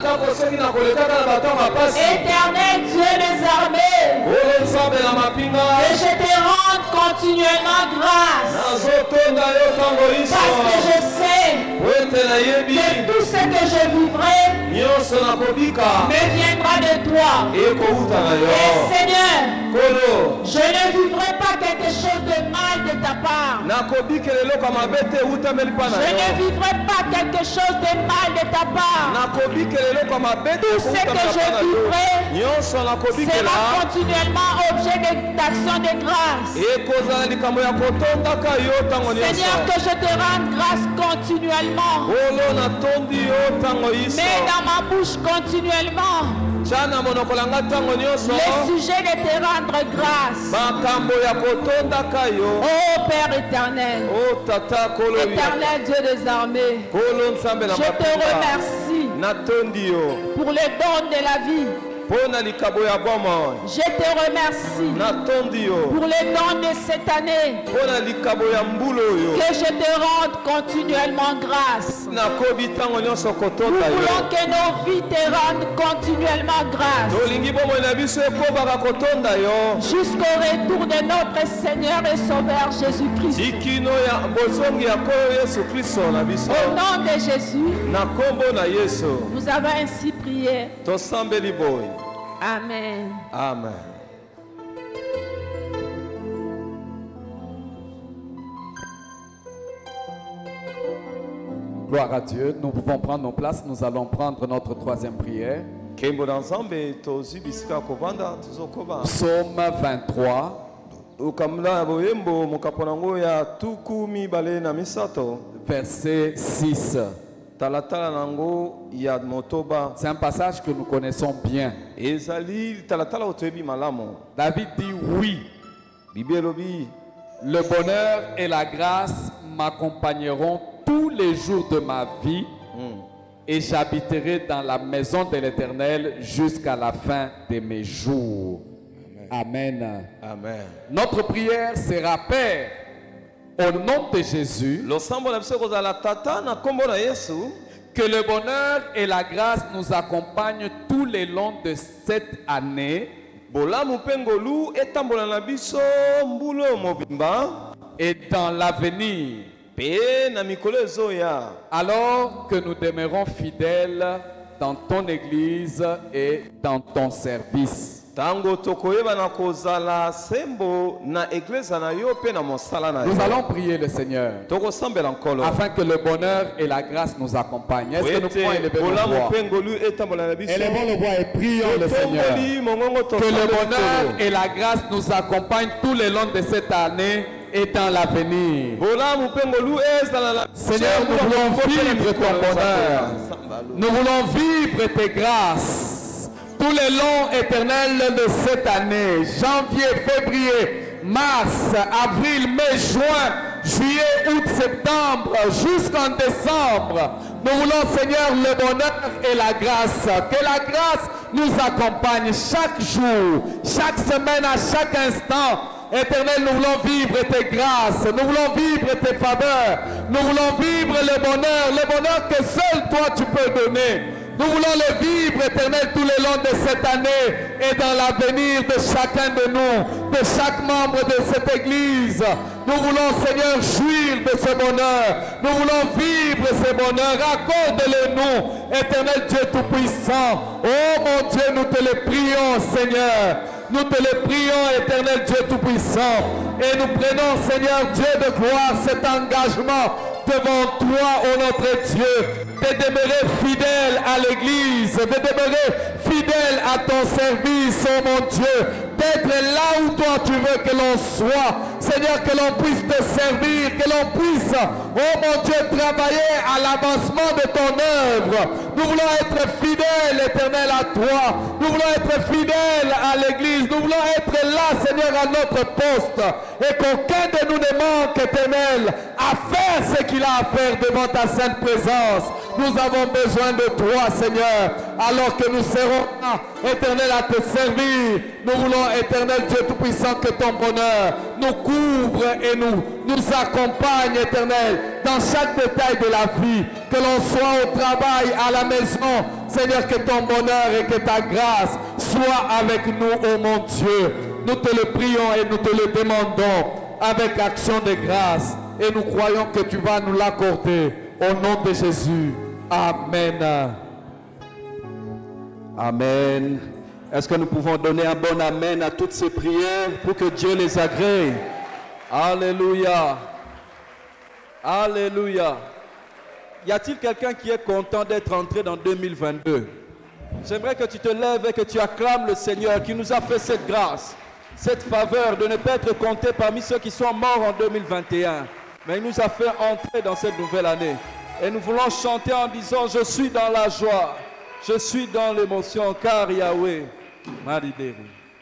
Éternel Dieu des armées, que je te rende continuellement grâce, parce que je sais que tout ce que je vivrai me viendra de toi. Et Seigneur, je ne vivrai pas quelque chose de mal de ta part. Je ne vivrai pas quelque chose de mal de ta part. Tout ce que je vivrai sera continuellement objet d'action de grâce. Seigneur, que je te rende grâce continuellement. Mais dans ma bouche continuellement le sujet de te rendre grâce. Oh Père éternel, éternel Dieu des armées, je te remercie pour le don de la vie. Je te remercie pour les dons de cette année. Que je te rende continuellement grâce. Nous voulons que nos vies te rendent continuellement grâce. Jusqu'au retour de notre Seigneur et Sauveur Jésus-Christ. Au nom de Jésus, nous avons ainsi prié. Amen. Amen. Gloire à Dieu. Nous pouvons prendre nos places. Nous allons prendre notre troisième prière. Psaume 23. Verset 6. C'est un passage que nous connaissons bien. David dit oui. Le bonheur et la grâce m'accompagneront tous les jours de ma vie et j'habiterai dans la maison de l'Éternel jusqu'à la fin de mes jours. Amen. Amen. Notre prière sera, Père, au nom de Jésus, que le bonheur et la grâce nous accompagnent tout le long de cette année et dans l'avenir, alors que nous demeurons fidèles dans ton église et dans ton service. Nous allons prier le Seigneur afin que le bonheur et la grâce nous accompagnent. Est-ce que nous pouvons élever nos voix? Élevons nos voix et prions le Seigneur. Que le bonheur et la grâce nous accompagnent tout le long de cette année et dans l'avenir. Seigneur, nous voulons vivre ton bonheur. Nous voulons vivre tes grâces. Tout le long éternel de cette année, janvier, février, mars, avril, mai, juin, juillet, août, septembre, jusqu'en décembre. Nous voulons, Seigneur, le bonheur et la grâce. Que la grâce nous accompagne chaque jour, chaque semaine, à chaque instant. Éternel, nous voulons vivre tes grâces, nous voulons vivre tes faveurs, nous voulons vivre le bonheur que seul toi tu peux donner. Nous voulons le vivre, éternel, tout le long de cette année et dans l'avenir de chacun de nous, de chaque membre de cette église. Nous voulons, Seigneur, jouir de ce bonheur. Nous voulons vivre ce bonheur. Accorde-le-nous, éternel Dieu Tout-Puissant. Oh mon Dieu, nous te le prions, Seigneur. Nous te le prions, éternel Dieu Tout-Puissant. Et nous prenons, Seigneur Dieu de gloire, cet engagement devant toi, ô notre Dieu, de demeurer fidèle à l'église, de demeurer fidèle à ton service, oh mon Dieu, d'être là où toi tu veux que l'on soit. Seigneur, que l'on puisse te servir, que l'on puisse, oh mon Dieu, travailler à l'avancement de ton œuvre. Nous voulons être fidèles, éternel, à toi. Nous voulons être fidèles à l'église. Nous voulons être là, Seigneur, à notre poste. Et qu'aucun de nous ne manque, éternel, à faire ce qu'il a à faire devant ta sainte présence. Nous avons besoin de toi, Seigneur, alors que nous serons là, éternel, à te servir. Nous voulons, éternel Dieu Tout-Puissant, que ton bonheur nous couvre et nous nous accompagne, Éternel, dans chaque détail de la vie, que l'on soit au travail, à la maison. Seigneur, que ton bonheur et que ta grâce soient avec nous, oh mon Dieu. Nous te le prions et nous te le demandons avec action de grâce. Et nous croyons que tu vas nous l'accorder. Au nom de Jésus. Amen. Amen. Est-ce que nous pouvons donner un bon amen à toutes ces prières pour que Dieu les agrée? Alléluia. Alléluia. Y a-t-il quelqu'un qui est content d'être entré dans 2022? J'aimerais que tu te lèves et que tu acclames le Seigneur qui nous a fait cette grâce, cette faveur de ne pas être compté parmi ceux qui sont morts en 2021. Mais il nous a fait entrer dans cette nouvelle année. Et nous voulons chanter en disant: je suis dans la joie, je suis dans l'émotion, car Yahweh m'a libéré.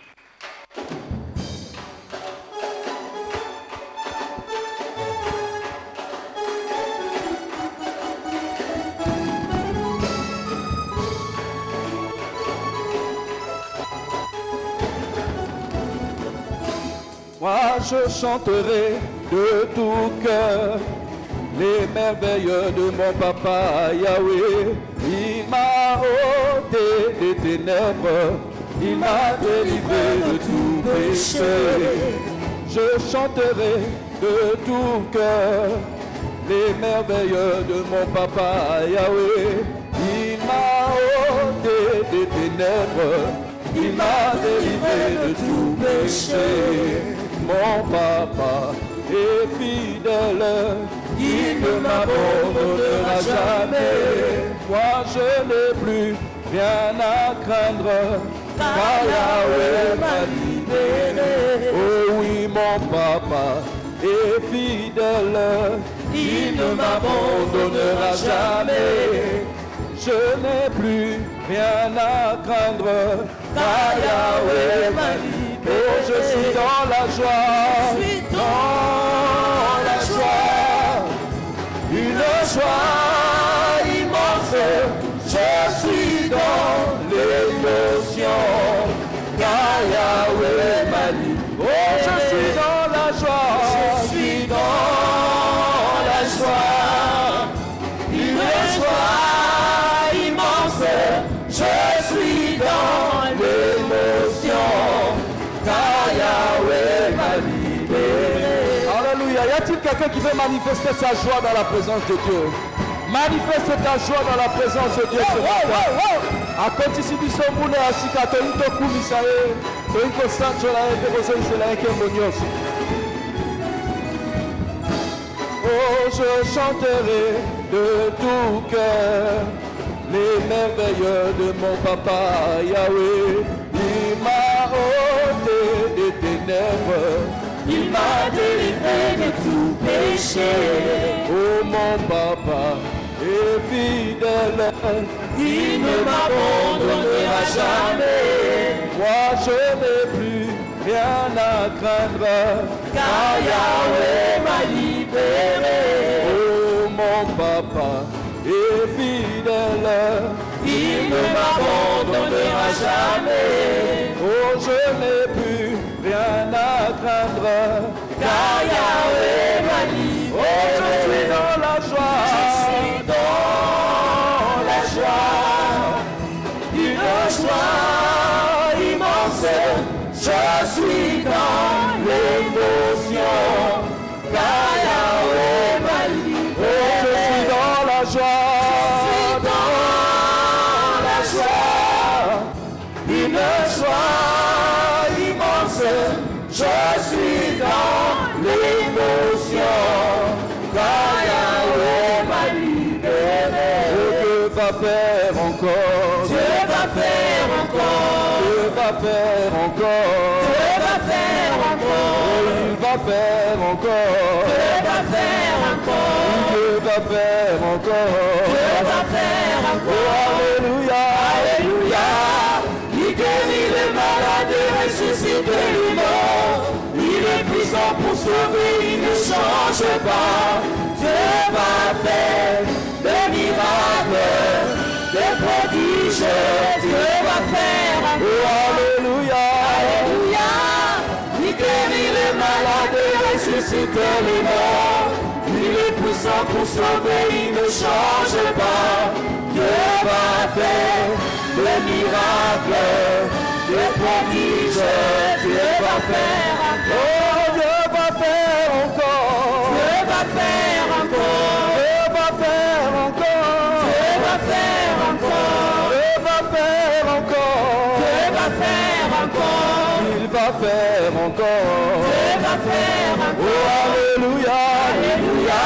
Moi je chanterai de tout cœur les merveilles de mon papa Yahweh. Il m'a ôté des ténèbres, il m'a délivré de tout péché. Je chanterai de tout cœur les merveilles de mon papa Yahweh. Il m'a ôté des ténèbres, il m'a délivré de tout péché. Mon papa est fidèle, il ne m'abandonnera jamais. Moi je n'ai plus rien à craindre, car Yahweh m'a libéré. Oh oui, mon papa est fidèle, il ne m'abandonnera jamais. Je n'ai plus rien à craindre, car Yahweh m'a libéré. Oh, je suis dans la joie, je suis dans la joie, une joie immense. Je suis dans l'émotion, car Yahweh m'a libéré. Oh, je suis dans la joie, je suis dans la joie, une joie immense. Je suis dans l'émotion, car Yahweh m'a libéré. Alléluia. Y a-t-il quelqu'un qui veut manifester sa joie dans la présence de Dieu? Manifeste ta joie dans la présence de Dieu ce matin. Akotisi biso mbune asika toyito kumisa ye toyiko sancho la ye tekozoise la ye kembo nyonso. Oh, je chanterai de tout cœur les merveilles de mon papa Yahweh. Il m'a ôté des ténèbres, il m'a délivré de tout péché. Oh, mon papa est fidèle, il ne m'abandonnera jamais. Moi je n'ai plus rien à craindre, car Yahweh m'a libéré. Oh, mon papa est fidèle, il ne m'abandonnera jamais. Oh, je n'ai plus rien à craindre, car Yahweh m'a libéré. Oh, je suis dans la joie, je suis dans la joie, une joie immense. Je suis dans l'émotion, car Yahweh m'a libéré. Oh, je suis dans la joie, dans la joie, une joie immense. Je suis dans l'émotion, car Yahweh m'a libéré. Dieu va faire encore, Dieu va faire encore, Dieu va faire encore, Dieu va faire encore, il va faire encore, Dieu va faire encore, Dieu va faire encore, Dieu va faire encore. Oh, alléluia, alléluia. Il guérit les malades et ressuscite les morts. Il est puissant pour sauver, il ne change pas. Dieu va faire des miracles, des prodiges. Dieu va faire. Oh, alléluia, alléluia. Il guérit les malades et ressuscite ressuscité les morts. Il est puissant pour sauver, il ne change pas. Dieu va faire des miracles, des prodiges. Dieu va faire encore. Dieu va faire encore. Dieu va faire encore. Dieu va faire encore. Dieu va faire encore. Dieu va faire encore. Dieu va faire encore. Il va faire encore. Dieu va faire encore. Oh, alléluia. Alléluia.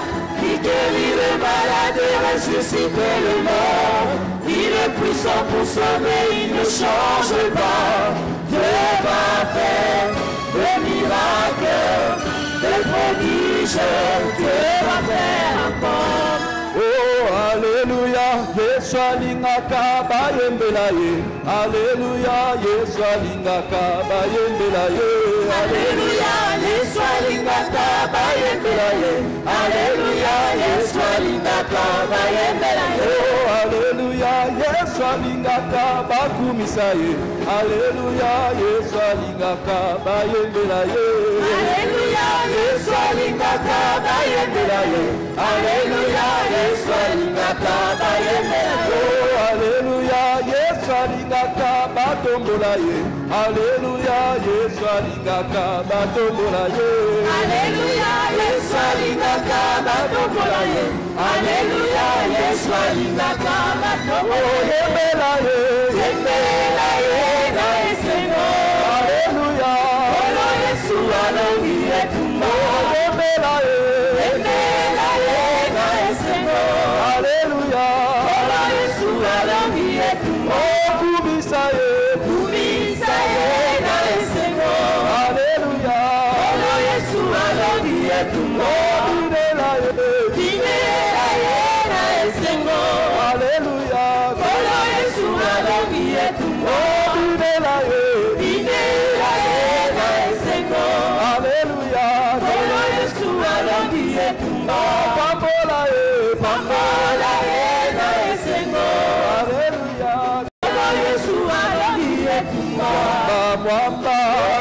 Il guérit les malades et ressuscite les morts. Il est puissant pour sauver, il ne change pas. Dieu va faire des miracles, des prodiges. Dieu va faire encore. Oh, alléluia. Yesu alingaka bayembela ye. Alléluia. Yesu alingaka bayembela ye. Alléluia. Yesu alingaka bayembela ye. Alléluia. Yesu alingaka bayembela ye. Oh, alléluia. Yesu alingaka bakumisa ye. Alléluia. Yesu alingaka bayembela ye. Alléluia. Yesu alingaka bayembela ye. Alléluia. Yesu alingaka bayembela ye. Oh, alléluia. Yesu alingaka batombola ye. Alléluia. Yesu alingaka batombola ye. Alléluia. Yesu alingaka batombola ye. Alléluia. Yesu alingaka batombola Oh, ye. yembela ye. Yembela ye na esengo. Alléluia. Olo Yesu alongi etumba. Oh, yembela ye. Yembela ye na esengo. Alléluia. Olo Yesu alongi etumba. Oh, kumisa ye. Kumisa ye na esengo. Alléluia. Olo Yesu alongi etumba. Binela ye. Binela ye na esengo. Alléluia. Olo Yesu alongi etumba. Binela ye. Binela ye na esengo. Alléluia. Olo Yesu alongi etumba. Pambola ye. Pambola ye na esengo. Alléluia. Olo Yesu alongi etumba. Mwamba,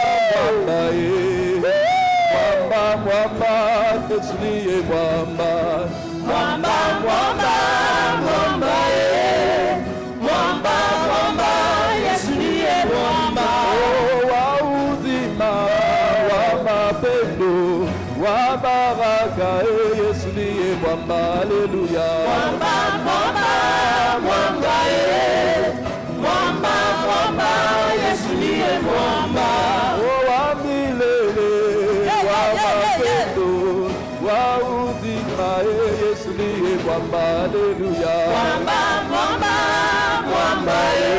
mwamba ye. Mwamba, mwamba, Yesu niye mwamba. Mwamba, mwamba, mwamba ye. Mwamba, mwamba, Yesu niye mwamba. Oh, wa uzima, wa mapendo, wa baraka, Yesu niye mwamba. Alléluia. Mwamba, mwamba, mwamba ye. Mwamba, mwamba, Yesu niye mwamba. Oh, wa milele, wa mapendo, wa uzima, Yesu niye mwamba. Alléluia. Mwamba, mwamba, mwamba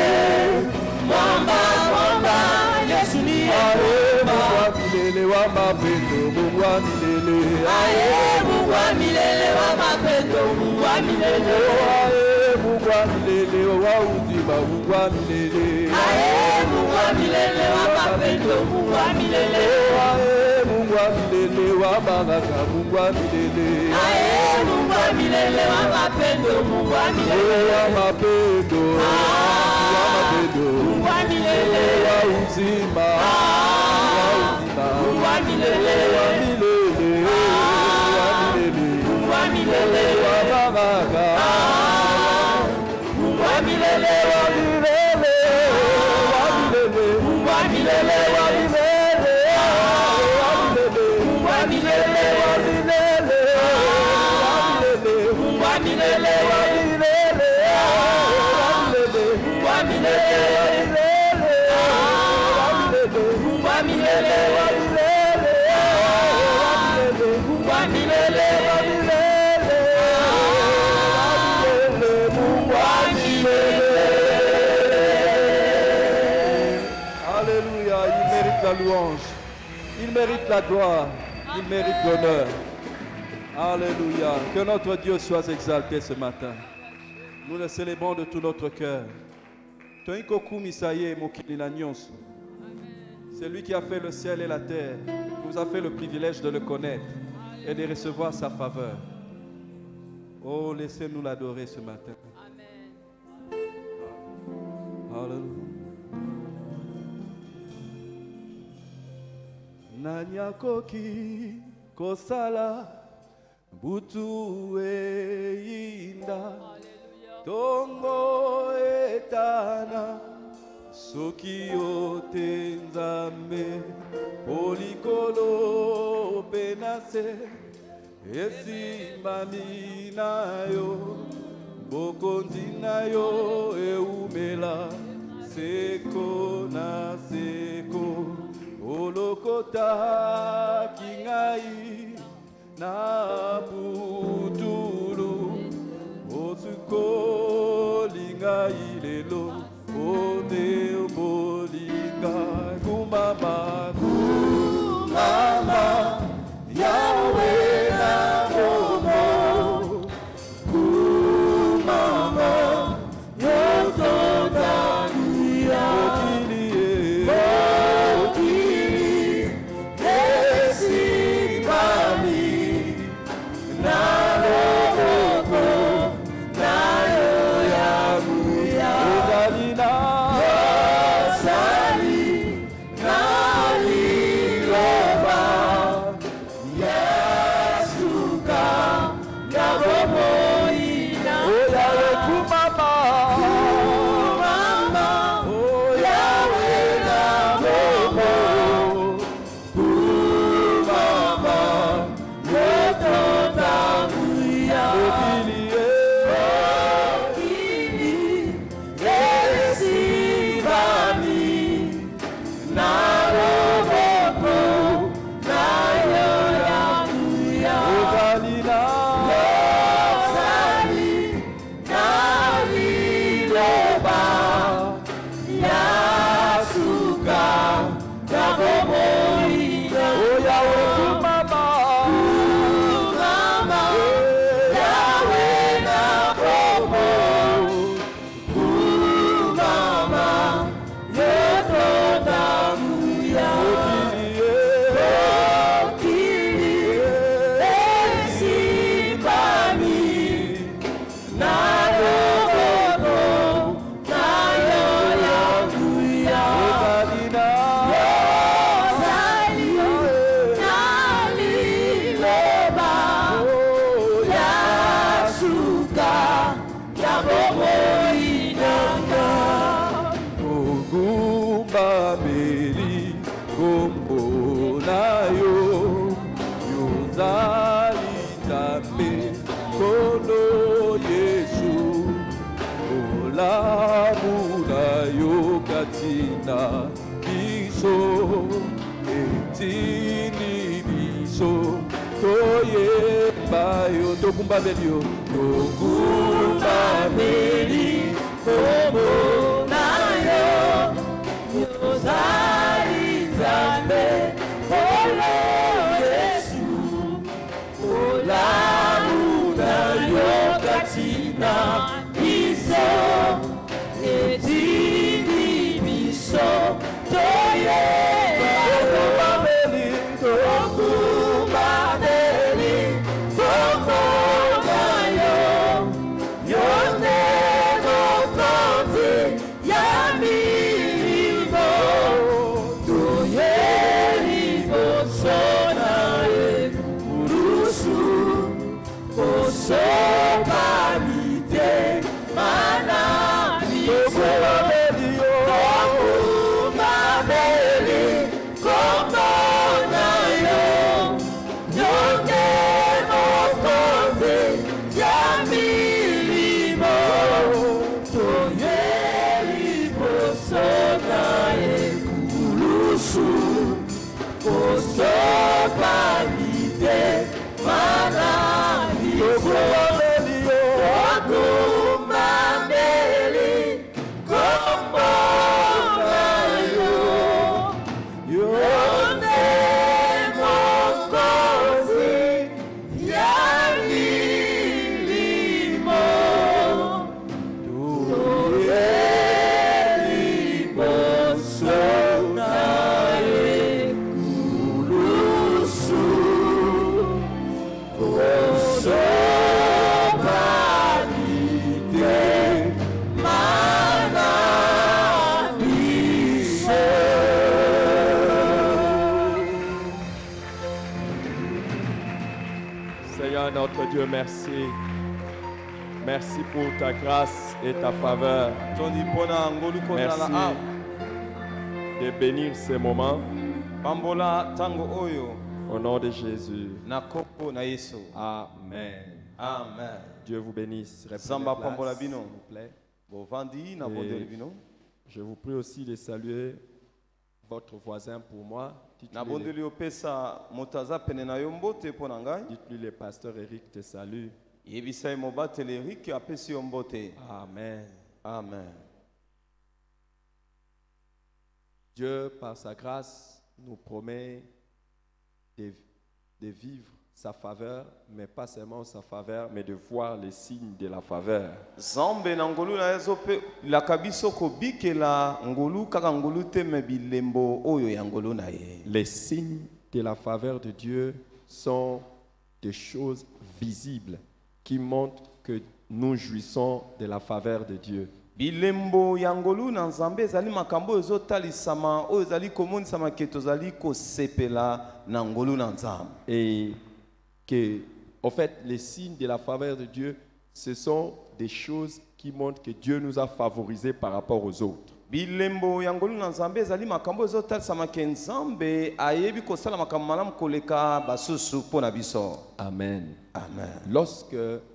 ye. Mwamba, mwamba, Yesu niye mwamba. Wa milele, wa mapendo, Mungu wa milele. Aye, Mungu wa milele wa mapendo, Mungu wa milele. Aye, Mungu wa milele, wa uzima, Mungu wa milele. Aye, Mungu wa milele wa mapendo, Mungu wa milele. Aye, Mungu wa milele, wa baraka, Mungu wa milele. Aye, Mungu wa milele wa mapendo, Mungu wa milele. Wa mapendo, wa mapendo, Mungu wa milele. wa uzima, wa uzima, Mungu wa milele. wa milele, wa milele, Mungu wa milele. wa baraka, Mungu wa milele. wa milele, wa milele, Mungu wa milele. wa milele, wa milele, Mungu wa milele. wa milele, wa milele, Mungu wa milele. wa milele, Mungu wa milele. Mungu wa milele. Mungu wa milele. Alléluia, il mérite la louange, il mérite la gloire, il mérite l'honneur. Alléluia, que notre Dieu soit exalté ce matin. Nous le célébrons de tout notre cœur. C'est lui qui a fait le ciel et la terre, qui nous a fait le privilège de le connaître et de recevoir sa faveur. Oh, laissez-nous l'adorer ce matin. Alléluia. Nanyakoki kosala butu einda tongo etana soki otenzame polikolo penase esimbami nayo bokonzi nayo eumela seko na seko olokota kingai na putulu osuko lingai lelo ode obolinga kumama kumama Yahweh na momo kumama yotodanuya biso etini biso toye bayo tokumbabeli komo nayo yozali nzambe olo Yesu olamu nayo katina biso etini biso toye tokumbabeli komo nayo yone mokonzi Seigneur notre Dieu, merci. Merci pour ta grâce et ta faveur. Merci de bénir ces moments. Au nom de Jésus. Amen. Amen. Dieu vous bénisse. Zamba pambola S'il bino. vous plaît. Bovandi na bondeli bino. Je vous prie aussi de saluer votre voisin pour moi. Na bondeli opesa motaza pene na yombote pona ngai. Dites-lui le pasteur Eric te salue. Yebisa mobateli Eric apesi yombote. Amen. Amen. Dieu, par sa grâce, nous promet de vivre sa faveur, mais pas seulement sa faveur, mais de voir les signes de la faveur. Zambe na ngolu na ezope la kabiso ko bikela ngolu kaka ngolu te me bilembo oyo ya ngolu na ye. Les signes de la faveur de Dieu sont des choses visibles qui montrent que nous jouissons de la faveur de Dieu. Bilembo ya ngolu na Nzambe ezali makambo ezotalisama oyo ezali komonisama ke tozali kosepela na ngolu na Nzambe. Et que, en fait, les signes de la faveur de Dieu, ce sont des choses qui montrent que Dieu nous a favorisés par rapport aux autres. Bilembo ya ngolu na Nzambe ezali makambo ezotalisama ke Nzambe ayebi kosala makambo malamu koleka basusu pona biso. Amen. Amen. Lorsque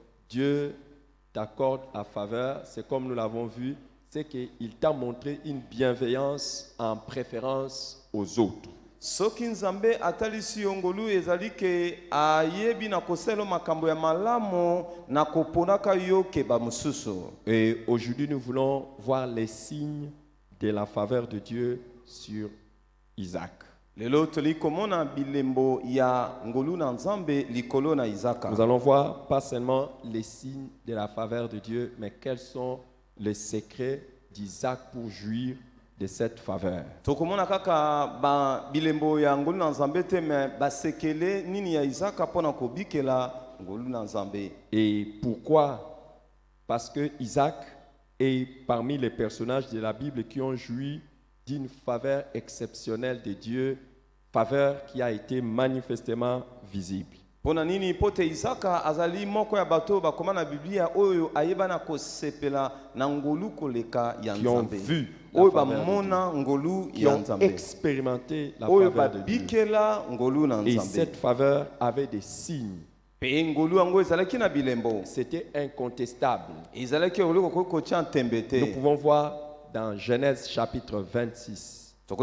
Dieu t'accorde la faveur, c'est comme nous l'avons vu, c'est qu'il t'a montré une bienveillance en préférence aux autres. Soki Nzambe atalisi yongolu ezali ke ayebi na koselo makambo ya malamu na koponaka yo ke ba mususu. Et aujourd'hui, nous voulons voir les signes de la faveur de Dieu sur Isaac. Lelo toli komona bilembo ya ngolu na Nzambe likolo na Isaka. Nous allons voir pas seulement les signes de la faveur de Dieu, mais quels sont les secrets d'Isaac pour jouir de cette faveur. Tokomona kaka ba bilembo ya ngolu na Nzambe te me basekele nini ya Isaka pona ko bikela ngolu na Nzambe. Et pourquoi? Parce que Isaac est parmi les personnages de la Bible qui ont joui d'une faveur exceptionnelle de Dieu, faveur qui a été manifestement visible. Pona nini pote Isaka azali moko ya bato bakoma na Biblia oyo ayeba na kosepela na ngolu koleka ya Nzambe. Oyo bamona ngolu ya Nzambe. Qui ont expérimenté la oyo faveur de Dieu. bikela ngolu na Et Nzambe. cette faveur avait des signes. Pe ngolu yango ezalaki na bilembo. C'était incontestable. Ezalaki ngolu ko tia tembete. Nous pouvons voir dans Genèse chapitre 26.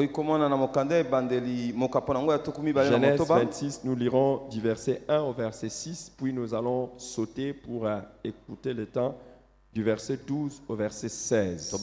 Genèse 26, nous lirons du verset 1 au verset 6, puis nous allons sauter pour écouter le temps du verset 12 au verset 16.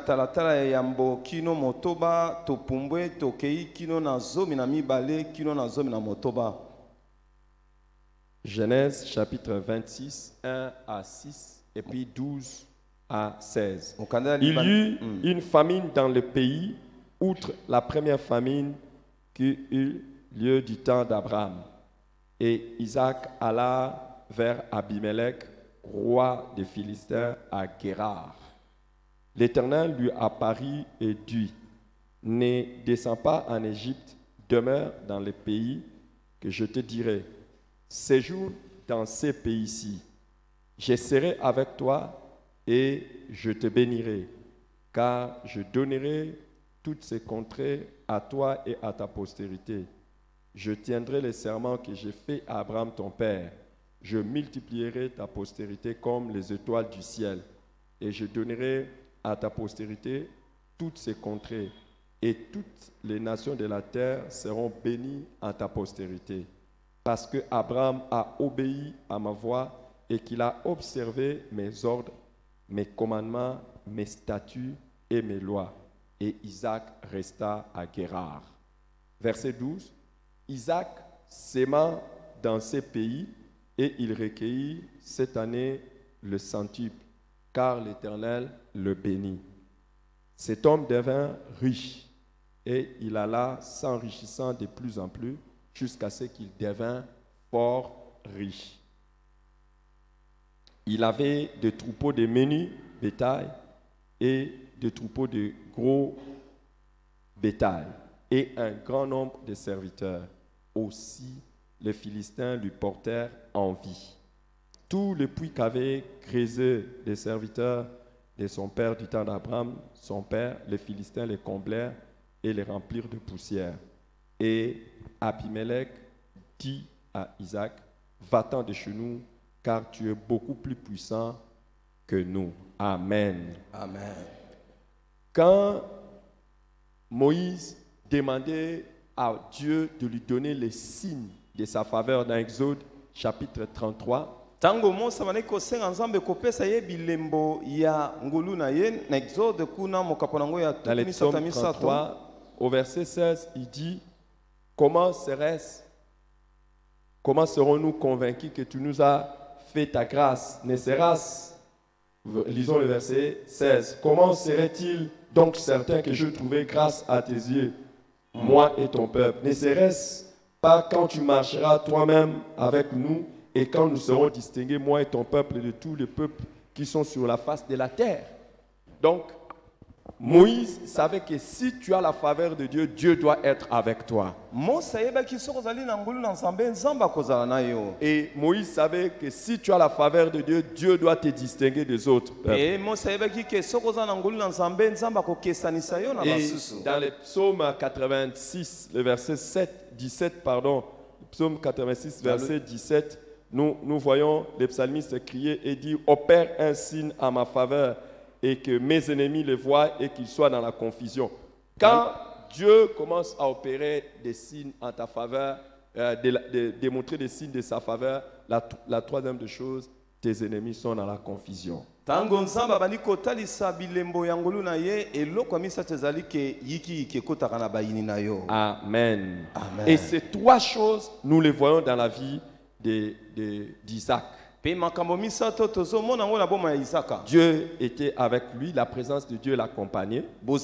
Genèse chapitre 26, 1 à 6 et puis 12 à 16. Il y eut une famine dans le pays, outre la première famine qui eut lieu du temps d'Abraham. Et Isaac alla vers Abimelech, roi des Philistins, à Guérar. L'Éternel lui apparut et dit, « Ne descends pas en Égypte, demeure dans le pays que je te dirai. Séjourne dans ces pays-ci. Je serai avec toi et je te bénirai, car je donnerai toutes ces contrées à toi et à ta postérité. Je tiendrai les serments que j'ai faits à Abraham ton père. Je multiplierai ta postérité comme les étoiles du ciel, et je donnerai à ta postérité toutes ces contrées, et toutes les nations de la terre seront bénies en ta postérité. Parce que Abraham a obéi à ma voix et qu'il a observé mes ordres, mes commandements, mes statuts et mes lois. » Et Isaac resta à Guérar. Verset 12. Isaac s'aima dans ces pays et il recueillit cette année le centuple, car l'Éternel le bénit. Cet homme devint riche et il alla s'enrichissant de plus en plus jusqu'à ce qu'il devint fort riche. Il avait des troupeaux de menus bétail et des troupeaux de gros bétail et un grand nombre de serviteurs. Aussi, les Philistins lui portèrent envie. tous les puits qu'avaient creusés les serviteurs de son père du temps d'Abraham, son père, les Philistins les comblèrent et les remplirent de poussière. Et Abimelech dit à Isaac, va-t'en de chez nous, car tu es beaucoup plus puissant que nous. Amen. Amen. Quand Moïse demandait à Dieu de lui donner les signes de sa faveur dans Exode chapitre 33, tango Mose maneko senga nzambe kopesa ye bilembo ya ngulu na ye na Exode kuna mokapo nango ya dans les psaumes 33, au verset 16, il dit, comment serons-nous convaincus que tu nous as fait ta grâce? Ne sera-ce, lisons le verset 16, comment serait-il donc certain que je trouvais grâce à tes yeux, moi et ton peuple? Ne serait-ce pas quand tu marcheras toi-même avec nous et quand nous serons distingués, moi et ton peuple, de tous les peuples qui sont sur la face de la terre? Donc, Moïse savait que si tu as la faveur de Dieu, Dieu doit être avec toi. Et Moïse savait que si tu as la faveur de Dieu, Dieu doit te distinguer des autres peuples. Et dans le psaume 86, le verset 17, pardon, psaume 86, verset 17, nous voyons les psalmistes crier et dire, opère un signe à ma faveur, et que mes ennemis le voient et qu'ils soient dans la confusion. Quand Dieu commence à opérer des signes en ta faveur, démontrer des signes de sa faveur, la troisième des choses, tes ennemis sont dans la confusion. Amen. Amen. Et ces trois choses, nous les voyons dans la vie d'Isaac. Dieu était avec lui, la présence de Dieu l'accompagnait.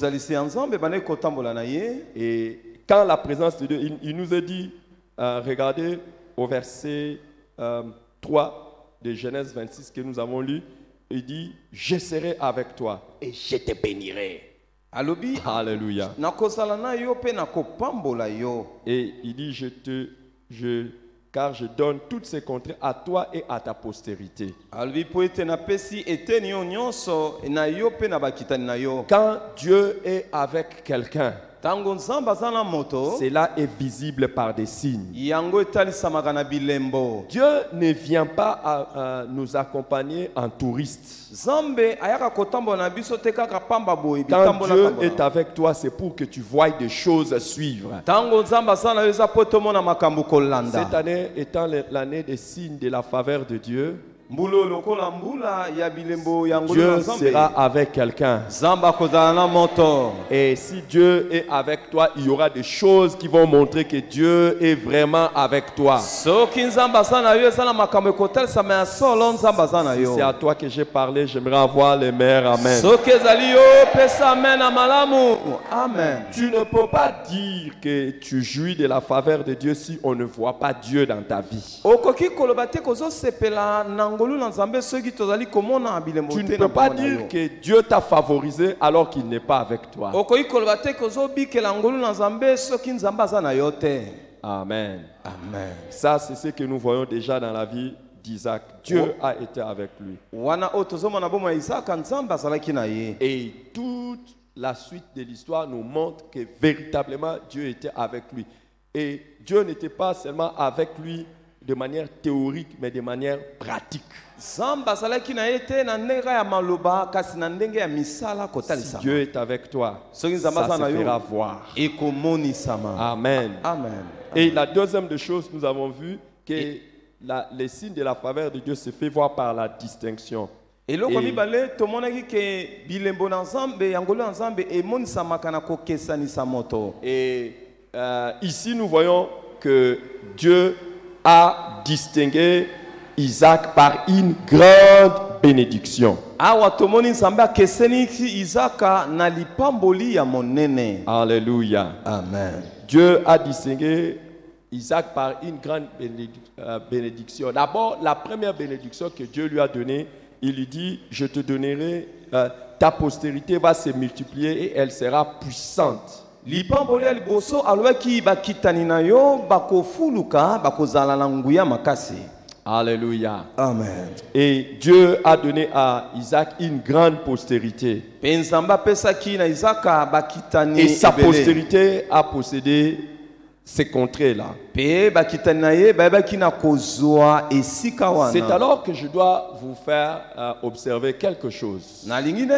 Et quand la présence de Dieu, il nous a dit, regardez au verset 3 de Genèse 26 que nous avons lu, il dit, je serai avec toi et je te bénirai. Alléluia. Et il dit, car je donne toutes ces contrées à toi et à ta postérité. Quand Dieu est avec quelqu'un, cela est visible par des signes. Dieu ne vient pas nous accompagner en touriste. Quand Dieu est avec toi, c'est pour que tu voies des choses suivre. Cette année étant l'année des signes de la faveur de Dieu, Dieu sera avec quelqu'un. Et si Dieu est avec toi, il y aura des choses qui vont montrer que Dieu est vraiment avec toi. Si c'est à toi que j'ai parlé, j'aimerais avoir les meilleurs amen. Amen. Tu ne peux pas dire que tu jouis de la faveur de Dieu si on ne voit pas Dieu dans ta vie. Tu ne peux pas dire que Dieu t'a favorisé alors qu'il n'est pas avec toi. Amen. Amen. Ça, c'est ce que nous voyons déjà dans la vie d'Isaac. Dieu a été avec lui. Et toute la suite de l'histoire nous montre que véritablement Dieu était avec lui. Et Dieu n'était pas seulement avec lui de manière théorique, mais de manière pratique. Si Dieu est avec toi, ça se fera voir. Amen. Amen. Et la deuxième des choses, nous avons vu que les signes de la faveur de Dieu se fait voir par la distinction. Et ici, nous voyons que Dieu a distingué Isaac par une grande bénédiction. Alléluia. Amen. Dieu a distingué Isaac par une grande bénédiction. D'abord, la première bénédiction que Dieu lui a donnée, il lui dit, je te donnerai, ta postérité va se multiplier et elle sera puissante. Et Alléluia. Amen. Et Dieu a donné à Isaac une grande postérité. Et sa postérité a possédé ces contrées-là. C'est alors que je dois vous faire observer quelque chose.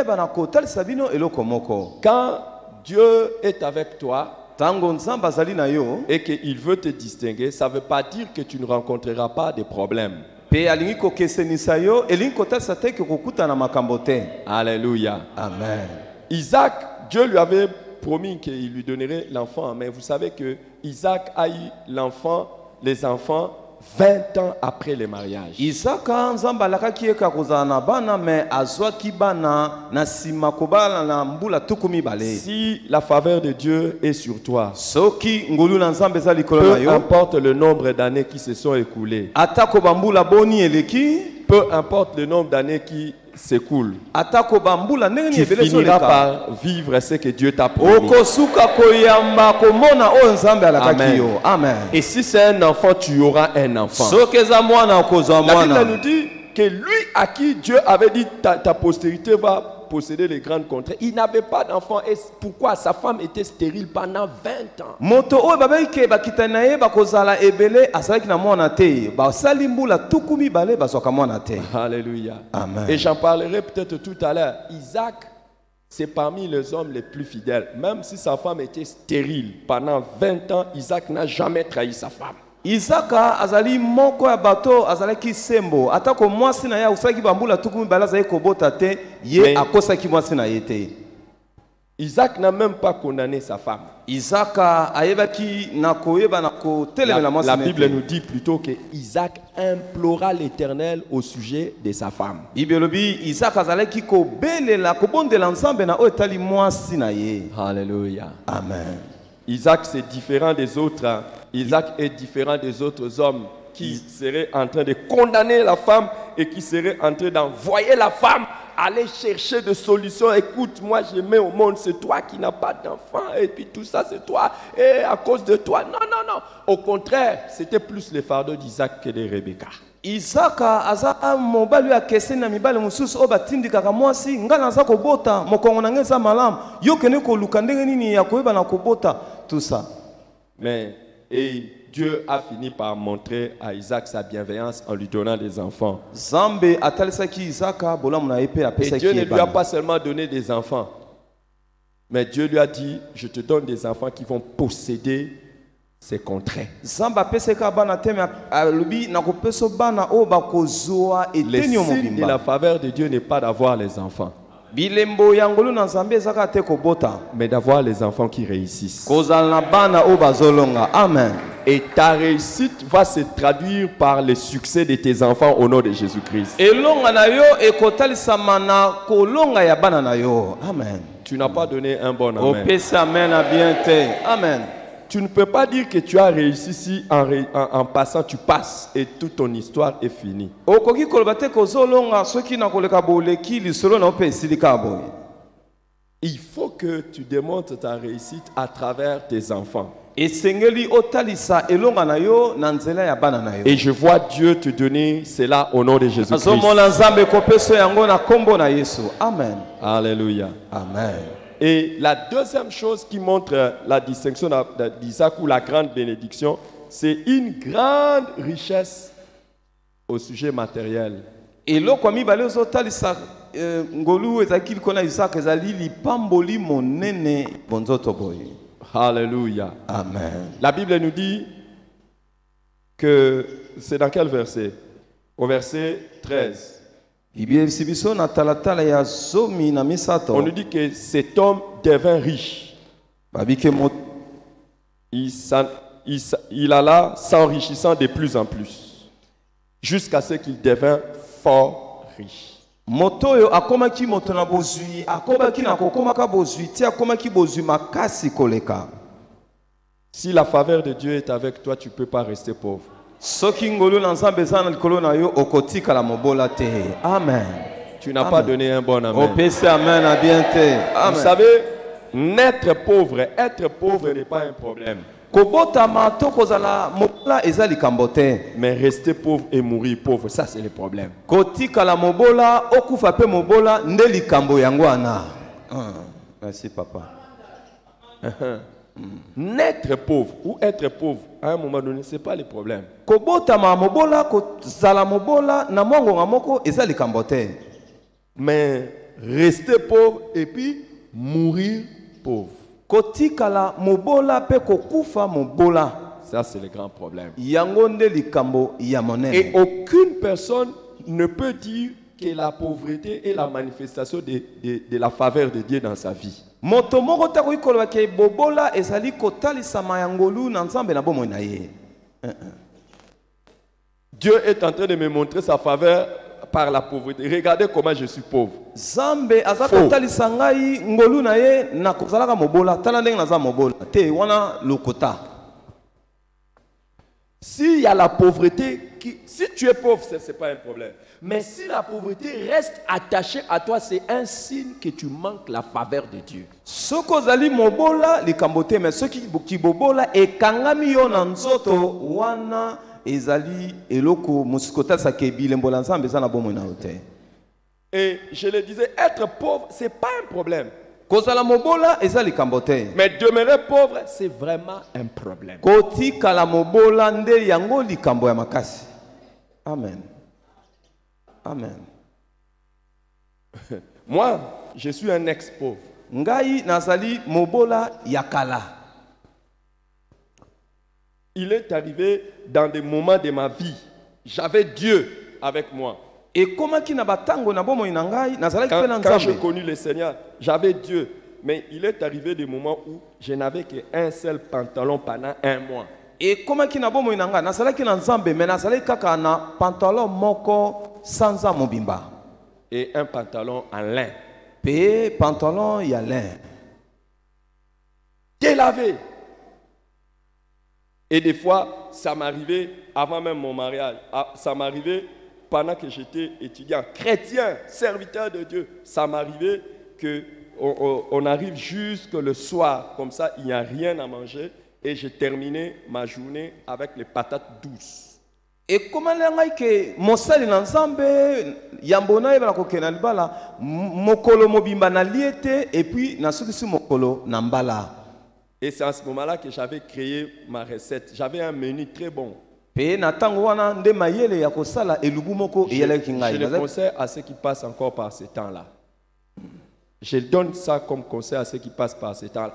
Quand Dieu est avec toi et qu'il veut te distinguer, ça ne veut pas dire que tu ne rencontreras pas des problèmes. Alléluia. Amen. Isaac, Dieu lui avait promis qu'il lui donnerait l'enfant, mais vous savez que Isaac a eu les enfants 20 ans après le mariage. Si la faveur de Dieu est sur toi, peu importe le nombre d'années qui se sont écoulées, peu importe le nombre d'années qui s'écoulent, tu finiras par vivre ce que Dieu t'a promis. Amen. Et si c'est un enfant, tu auras un enfant. La Bible nous dit que lui à qui Dieu avait dit ta postérité va posséder les grandes contrées, il n'avait pas d'enfant. Et pourquoi? Sa femme était stérile pendant 20 ans. Alléluia. Amen. Et j'en parlerai peut-être tout à l'heure. Isaac, c'est parmi les hommes les plus fidèles. Même si sa femme était stérile pendant 20 ans, Isaac n'a jamais trahi sa femme. Isaka azali moko ya bato azali kisembo atako mwasi na ya usaki bambula tukumi balaza ekobota te ye akosaki mwasi na yete. Isaac n'a même pas condamné sa femme. Isaka ayebaki na koyeba na kotelemela mwasi. La Bible nous dit plutôt que Isaac implora l'Éternel au sujet de sa femme. Bibelobi Isaka azali ki kobelela kobondela nzambe na o etali mwasi na ye. Alléluia. Amen. Isaac c'est différent des autres. Isaac est différent des autres hommes qui seraient en train de condamner la femme et qui seraient en train d'envoyer la femme aller chercher des solutions. Écoute, moi je mets au monde, c'est toi qui n'as pas d'enfant et puis tout ça c'est toi et à cause de toi. Non, non, non. Au contraire, c'était plus le fardeau d'Isaac que de Rebecca. Isaka aza mobali ya kese na mibali mususu oba tindikaka mwasi ngana aza kobota mokongo na ngeza malamu yokene ko luka ndenge nini ya koyeba na kobota tout ça. Mais et Dieu a fini par montrer à Isaac sa bienveillance en lui donnant des enfants. Et Dieu ne lui a pas seulement donné des enfants, mais Dieu lui a dit, je te donne des enfants qui vont posséder ces contrées. Le signe de la faveur de Dieu n'est pas d'avoir les enfants, mais d'avoir les enfants qui réussissent. Amen. Et ta réussite va se traduire par le succès de tes enfants au nom de Jésus-Christ. Amen. Tu n'as pas donné un bon amen. Amen. Tu ne peux pas dire que tu as réussi si en passant tu passes et toute ton histoire est finie. Il faut que tu démontres ta réussite à travers tes enfants. Et je vois Dieu te donner cela au nom de Jésus-Christ. Amen. Alléluia. Amen. Et la deuxième chose qui montre la distinction d'Isaac ou la grande bénédiction, c'est une grande richesse au sujet matériel. Alléluia. Amen. La Bible nous dit que c'est dans quel verset? Au verset 13. On nous dit que cet homme devint riche. Il alla s'enrichissant de plus en plus, jusqu'à ce qu'il devint fort riche. Si la faveur de Dieu est avec toi, tu ne peux pas rester pauvre. Amen. Tu n'as pas donné un bon amen. Vous savez, être pauvre n'est pas un problème. Mais rester pauvre et mourir pauvre, ça c'est le problème. Merci papa. Naître pauvre ou être pauvre, à un moment donné, ce n'est pas le problème. Mais rester pauvre et puis mourir pauvre. Ça, c'est le grand problème. Et aucune personne ne peut dire que la pauvreté est la manifestation de la faveur de Dieu dans sa vie. Dieu est en train de me montrer sa faveur par la pauvreté. Regardez comment je suis pauvre. S'il y a la pauvreté, si tu es pauvre, ce n'est pas un problème. Mais si la pauvreté reste attachée à toi, c'est un signe que tu manques la faveur de Dieu. Et je le disais, être pauvre, ce n'est pas un problème. Mais demeurer pauvre, c'est vraiment un problème. Amen. Amen. Moi, je suis un ex-pauvre. Il est arrivé dans des moments de ma vie, j'avais Dieu avec moi. Et quand j'ai connu le Seigneur, j'avais Dieu. Mais il est arrivé des moments où je n'avais qu'un seul pantalon pendant un mois. Et comment qui n'a pas moyen na salaki na nzambe mais na salaki kaka na pantalon moko sanza mobimba et un pantalon en lin. Pe pantalon ya lin. Délavé. Et des fois, ça m'arrivait avant même mon mariage. Ça m'arrivait pendant que j'étais étudiant, chrétien, serviteur de Dieu. Ça m'arrivait que on arrive jusque le soir, comme ça, il n'y a rien à manger. Et j'ai terminé ma journée avec les patates douces. Et comment que mosali l'ensemble yambona yeba kokena libala mokolo mobimba na liete et puis na sukisi mokolo na mbala. Et c'est à ce moment-là que j'avais créé ma recette. J'avais un menu très bon. Je le conseille à ceux qui passent encore par ce temps-là. Je donne ça comme conseil à ceux qui passent par ce temps-là.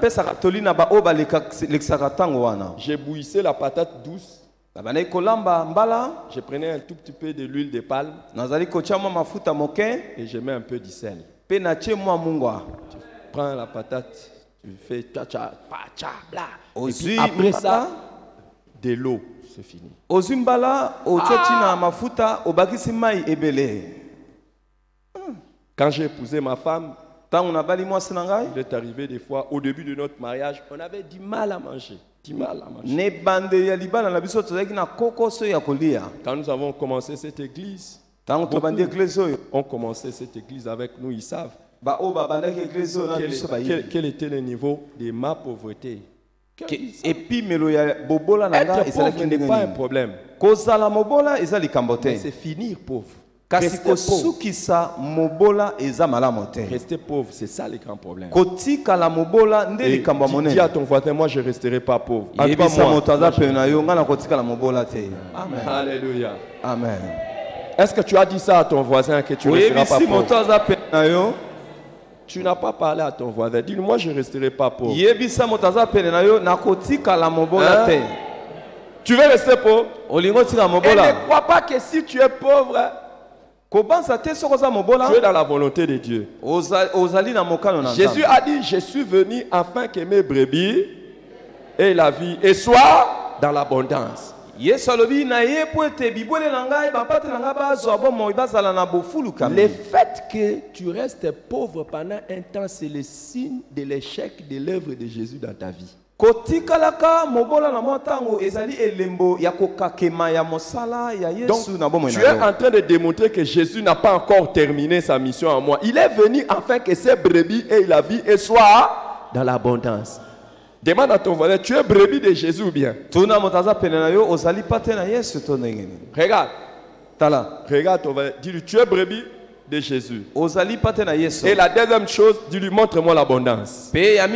J'ai bouillissé la patate douce. Je prenais un tout petit peu de l'huile de palme. Et je mets un peu de sel. Tu prends la patate, tu fais tcha tcha bla. Et puis après ça, de l'eau, c'est fini. Quand j'ai épousé ma femme, il est arrivé des fois, au début de notre mariage, on avait du mal à manger. Quand nous avons commencé cette église, on commençait cette église avec nous, ils savent quel était le niveau de ma pauvreté. Être pauvre n'est pas un problème. Mais c'est finir pauvre. Rester pauvre, c'est ça le grand problème. Et dis à ton voisin, moi je ne resterai pas pauvre. Alléluia. Amen. Est-ce que tu as dit ça à ton voisin que tu ne resteras pas pauvre? Tu n'as pas parlé à ton voisin. Dis-lui, moi je ne resterai pas pauvre. Hein? Tu veux rester pauvre? Et ne crois pas que si tu es pauvre, tu es dans la volonté de Dieu. Jésus a dit, je suis venu afin que mes brebis aient la vie et soient dans l'abondance. Le fait que tu restes pauvre pendant un temps, c'est le signe de l'échec de l'œuvre de Jésus dans ta vie. Tu es en train de démontrer que Jésus n'a pas encore terminé sa mission en moi. Il est venu afin que ces brebis aient la vie et soient dans l'abondance. Demande à ton voisin, tu es brebis de Jésus ou bien? Regarde. Regarde ton voisin, dis-lui, tu es brebis de Jésus. Et la deuxième chose, dis-lui, montre-moi l'abondance.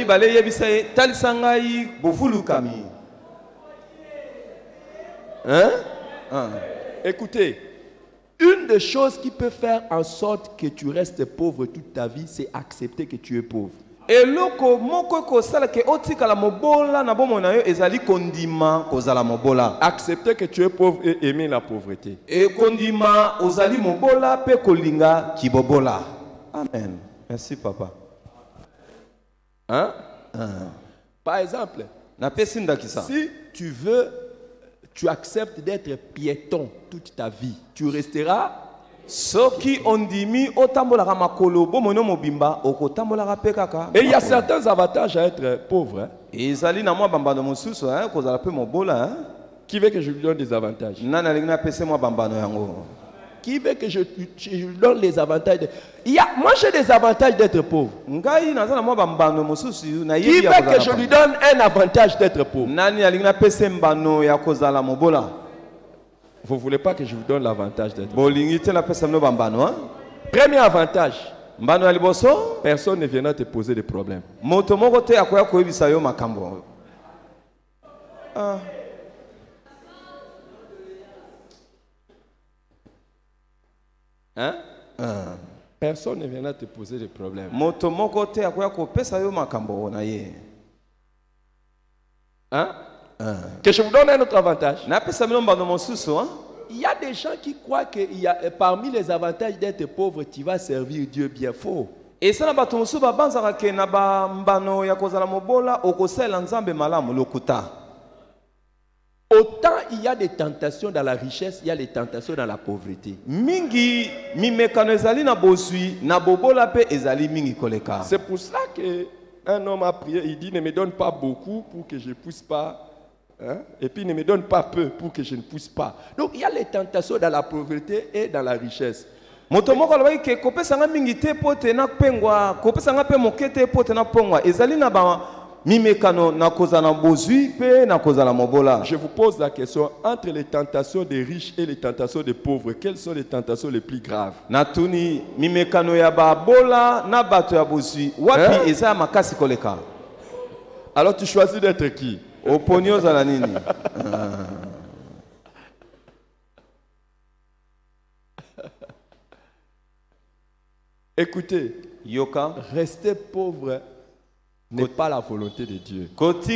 Hein? Écoutez, une des choses qui peut faire en sorte que tu restes pauvre toute ta vie, c'est accepter que tu es pauvre. Accepter que tu es pauvre et aimer la pauvreté. Amen. Merci papa. Hein? Par exemple, si tu acceptes d'être piéton toute ta vie, tu resteras. Et il y a certains avantages à être pauvre. Hein? Qui veut que je lui donne des avantages? Qui veut que je lui donne les avantages moi j'ai des avantages d'être pauvre. Qui veut que je lui donne un avantage d'être pauvre? Vous ne voulez pas que je vous donne l'avantage d'être pauvre? Premier avantage, personne ne viendra te poser des problèmes. Hein? Personne ne viendra te poser des problèmes. Hein? Que je vous donne un autre avantage. Il y a des gens qui croient que parmi les avantages d'être pauvre, tu vas servir Dieu bien. Faux. Autant il y a des tentations dans la richesse, il y a des tentations dans la pauvreté. C'est pour cela qu'un homme a prié, il dit ne me donne pas beaucoup pour que je ne puisse pas. Hein? Et puis ne me donne pas peu pour que je ne puisse pas. Donc il y a les tentations dans la pauvreté et dans la richesse. Je vous pose la question, entre les tentations des riches et les tentations des pauvres, quelles sont les tentations les plus graves? Hein? Alors tu choisis d'être qui? Écoutez, rester pauvre n'est pas la volonté de Dieu.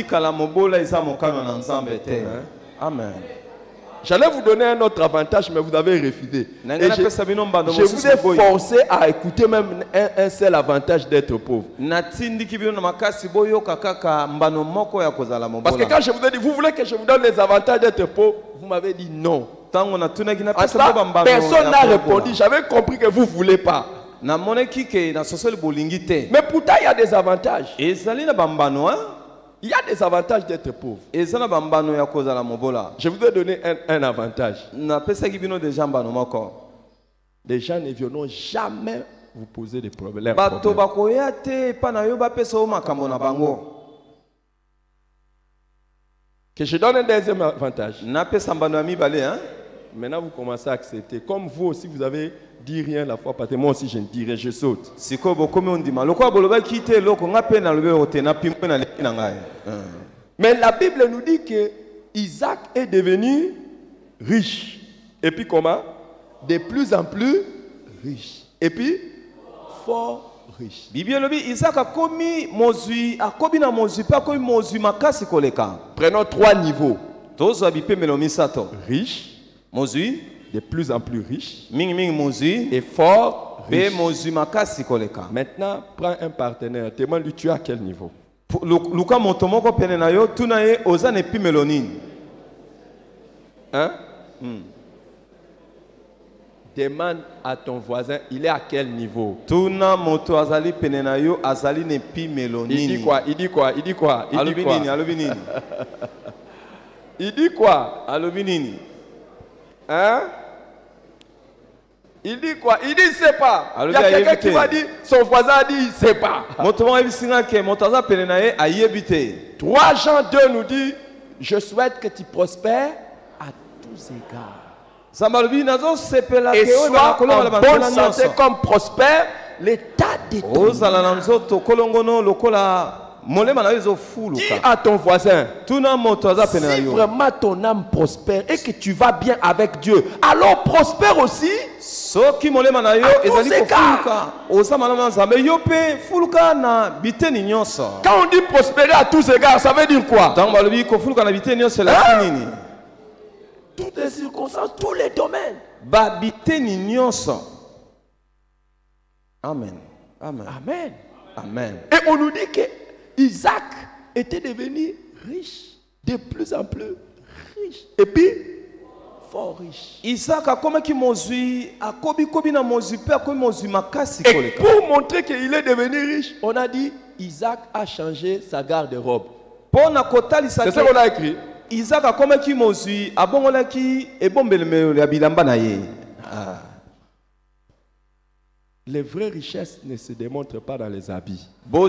Amen. J'allais vous donner un autre avantage, mais vous avez refusé. Je vous ai forcé à écouter même un seul avantage d'être pauvre. Parce que quand je vous ai dit, vous voulez que je vous donne les avantages d'être pauvre, vous m'avez dit non. Personne n'a répondu. J'avais compris que vous ne voulez pas. Mais pourtant, il y a des avantages. Il y a des avantages d'être pauvre. Je vous ai donné un avantage. Les gens ne viendront jamais vous poser des problèmes. Que je donne un deuxième avantage. Maintenant, vous commencez à accepter. Comme vous aussi, vous avez dit rien la fois passée. Moi aussi, je ne dirai, je saute. Mais la Bible nous dit que Isaac est devenu riche. Et puis comment? De plus en plus riche. Et puis, fort riche. Prenons 3 niveaux. Riche. De plus en plus riche et fort riche. Maintenant, prends un partenaire. Demande-lui, tu es à quel niveau? Hein? Demande à ton voisin, il est à quel niveau? Il dit quoi? Il dit quoi? Il dit quoi? Il dit quoi? Il dit quoi? Hein? Il dit quoi? Il dit il ne sait pas. Il y a quelqu'un qui va dire, son voisin a dit il ne sait pas. 3 Jean 2 nous dit, je souhaite que tu prospères à tous égards. Et sois en bonne santé comme prospère l'état de ton âme. Dis à ton voisin, si vraiment ton âme prospère et que tu vas bien avec Dieu, alors prospère aussi à tous égards. Quand on dit prospérer à tous égards, ça veut dire quoi? Toutes les circonstances, tous les domaines. Amen. Amen. Amen. Amen. Et on nous dit que Isaac était devenu riche, de plus en plus riche, et puis fort riche. Isaac a comme qui mozui, a kobi na mozu pe a kobi mozu makasi koleka. Et pour montrer qu'il est devenu riche, on a dit Isaac a changé sa garde-robe. C'est ce qu'on a écrit. Isaac a comme qui mozui, a bongola ki e bombelme ya bilamba na ye. Les vraies richesses ne se démontrent pas dans les habits. Dans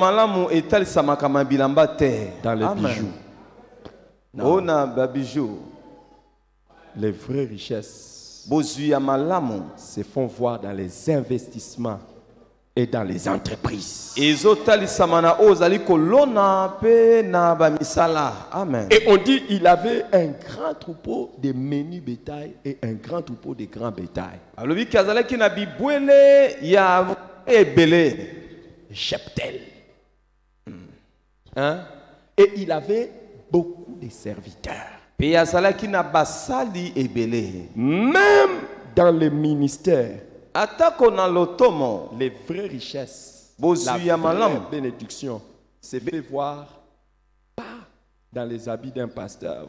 les bijoux. Les vraies richesses se font voir dans les investissements et dans les entreprises. Amen. Et on dit il avait un grand troupeau de menu bétail et un grand troupeau de grand bétail. Cheptel. Hein? Et il avait beaucoup de serviteurs. Même dans le ministère, les vraies richesses, la vraie bénédiction se fait voir pas dans les habits d'un pasteur.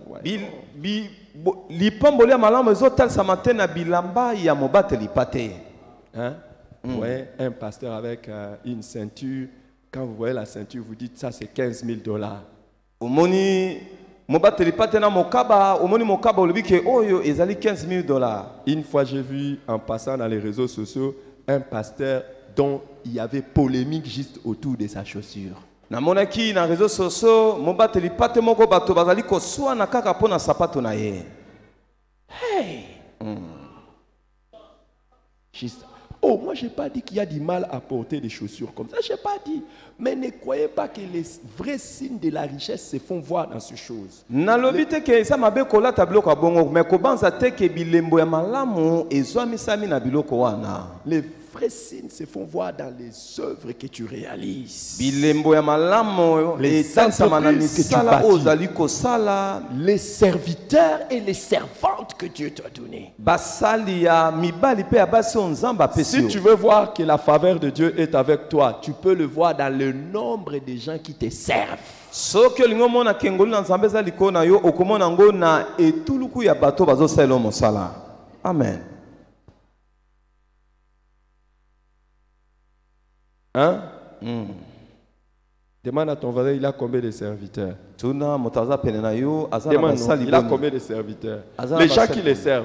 Hein? Ouais, un pasteur avec une ceinture, quand vous voyez la ceinture, vous dites ça c'est $15,000. Une fois j'ai vu en passant dans les réseaux sociaux un pasteur dont il y avait polémique juste autour de sa chaussure. Hey! Juste. Oh, moi je n'ai pas dit qu'il y a du mal à porter des chaussures comme ça, je n'ai pas dit. Mais ne croyez pas que les vrais signes de la richesse se font voir dans ces choses. Les vrais signes se font voir dans les œuvres que tu réalises. Les entreprises que tu bâtis. Les serviteurs et les servantes que Dieu t'a donné. Si tu veux voir que la faveur de Dieu est avec toi, tu peux le voir dans le nombre de gens qui te servent. Amen. Hein? Demande à ton voisin, il a combien de serviteurs? Demande, il a combien de serviteurs? Les gens qui les servent.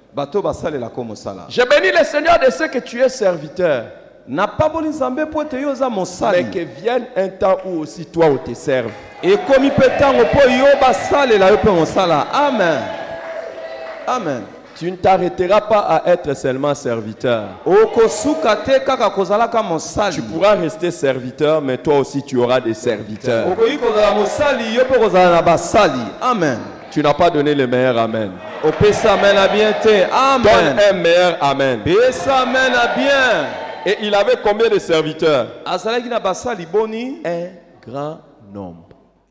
Je bénis le Seigneur de ceux que tu es serviteur. Mais que vienne un temps où aussi toi on te serve. Amen. Amen. Tu ne t'arrêteras pas à être seulement serviteur. Tu pourras rester serviteur, mais toi aussi tu auras des serviteurs. Amen. Tu n'as pas donné le meilleur amen. Amen. Donne un meilleur amen. Et il avait combien de serviteurs? Un grand nombre.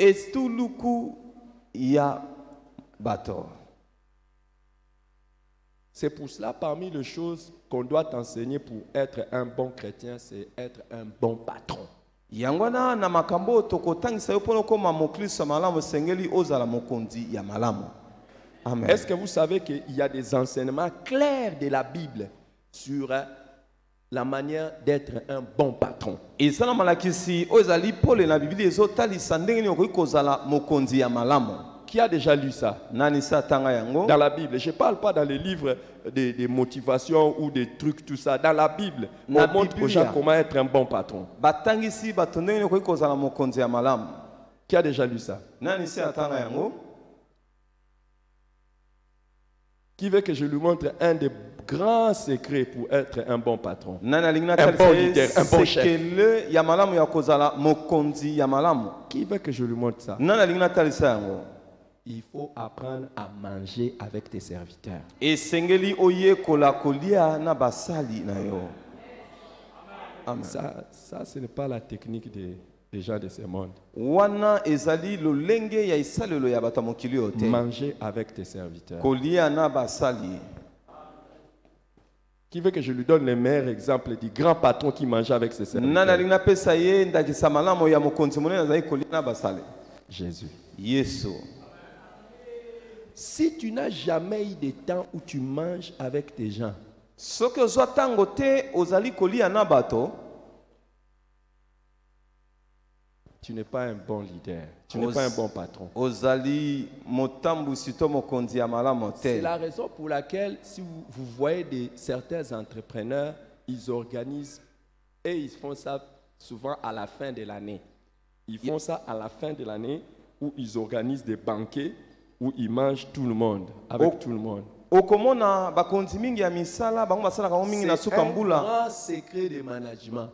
C'est pour cela, parmi les choses qu'on doit t'enseigner pour être un bon chrétien, c'est être un bon patron. Est-ce que vous savez qu'il y a des enseignements clairs de la Bible sur la manière d'être un bon patron? Qui a déjà lu ça? Dans la Bible. Je ne parle pas dans les livres de motivation ou des trucs, tout ça. Dans la Bible, on montre aux gens comment être un bon patron. Qui a déjà lu ça? Qui veut que je lui montre un des grands secrets pour être un bon patron? Un bon leader, un bon chef. Qui veut que je lui montre ça? Il faut apprendre à manger avec tes serviteurs. Ça, ce n'est pas la technique des gens de ce monde. Manger avec tes serviteurs. Qui veut que je lui donne les meilleurs exemples du grand patron qui mangeait avec ses serviteurs? Jésus. Si tu n'as jamais eu de temps où tu manges avec tes gens, tu n'es pas un bon leader, tu n'es pas un bon patron. C'est la raison pour laquelle, si vous voyez certains entrepreneurs, ils organisent et ils font ça souvent à la fin de l'année. Ils font ça à la fin de l'année où ils organisent des banquets où ils mangent tout le monde, avec tout le monde. C'est un grand secret de management.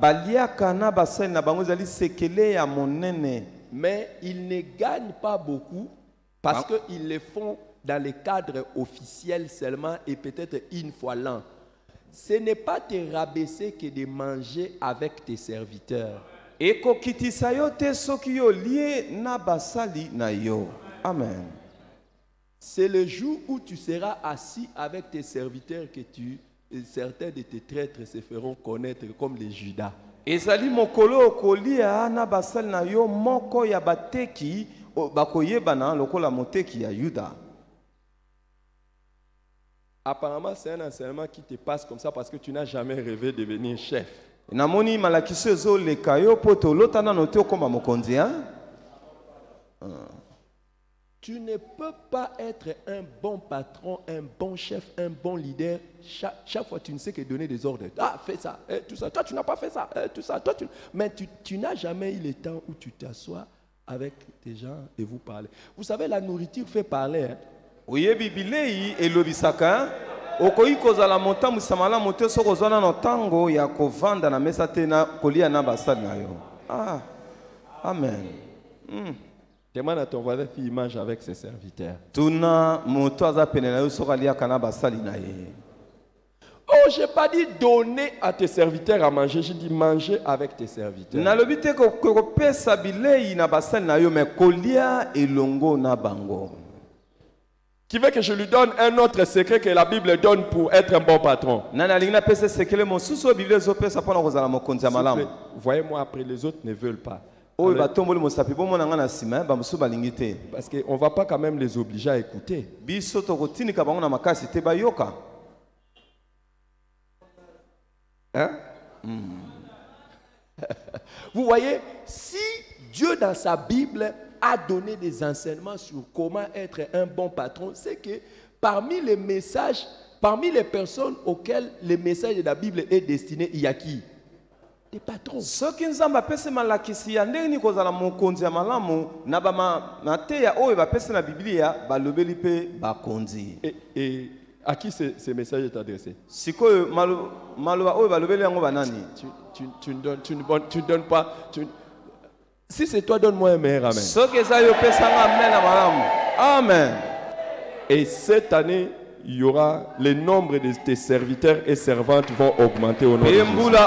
Mais ils ne gagnent pas beaucoup parce qu'ils le font dans le cadre officiel seulement et peut-être une fois l'an. Ce n'est pas te rabaisser que de manger avec tes serviteurs. Amen. C'est le jour où tu seras assis avec tes serviteurs que certains de tes traîtres se feront connaître comme les Judas. Apparemment, c'est un enseignement qui te passe comme ça parce que tu n'as jamais rêvé de devenir chef. Tu ne peux pas être un bon patron, un bon chef, un bon leader. Chaque fois, tu ne sais que donner des ordres. Ah, fais ça, tout ça. Toi, tu n'as pas fait ça, tout ça. Toi, mais tu n'as jamais eu le temps où tu t'assois avec tes gens et vous parlez. Vous savez, la nourriture fait parler. Oui, Bibilei et l'obisaka. Okoyi kozala monta musamala mote sokozona no tango ya kovanda na mesa tena kolia na basali na yo. Ah. Amen. Demande à ton voisin s'il mange avec ses serviteurs. Tuna moto aza pene na yo sokalia kana basali na ye. Oh, je n'ai pas dit donner à tes serviteurs à manger, j'ai dit manger avec tes serviteurs. Na lobite ko pesa bilei na basali na yo me kolia elongo na bango. Qui veut que je lui donne un autre secret que la Bible donne pour être un bon patron? Voyez-moi après, les autres ne veulent pas. Parce qu'on ne va pas quand même les obliger à écouter. Hein? Vous voyez, si Dieu dans sa Bible a donné des enseignements sur comment être un bon patron, c'est que parmi les messages, parmi les personnes auxquelles le message de la Bible est destiné, il y a qui? Des patrons. Et à qui ce message est adressé? Tu ne donnes pas... Si c'est toi, donne-moi un meilleur amen. Amen. Et cette année, il y aura le nombre de tes serviteurs et servantes vont augmenter au nom de Jésus.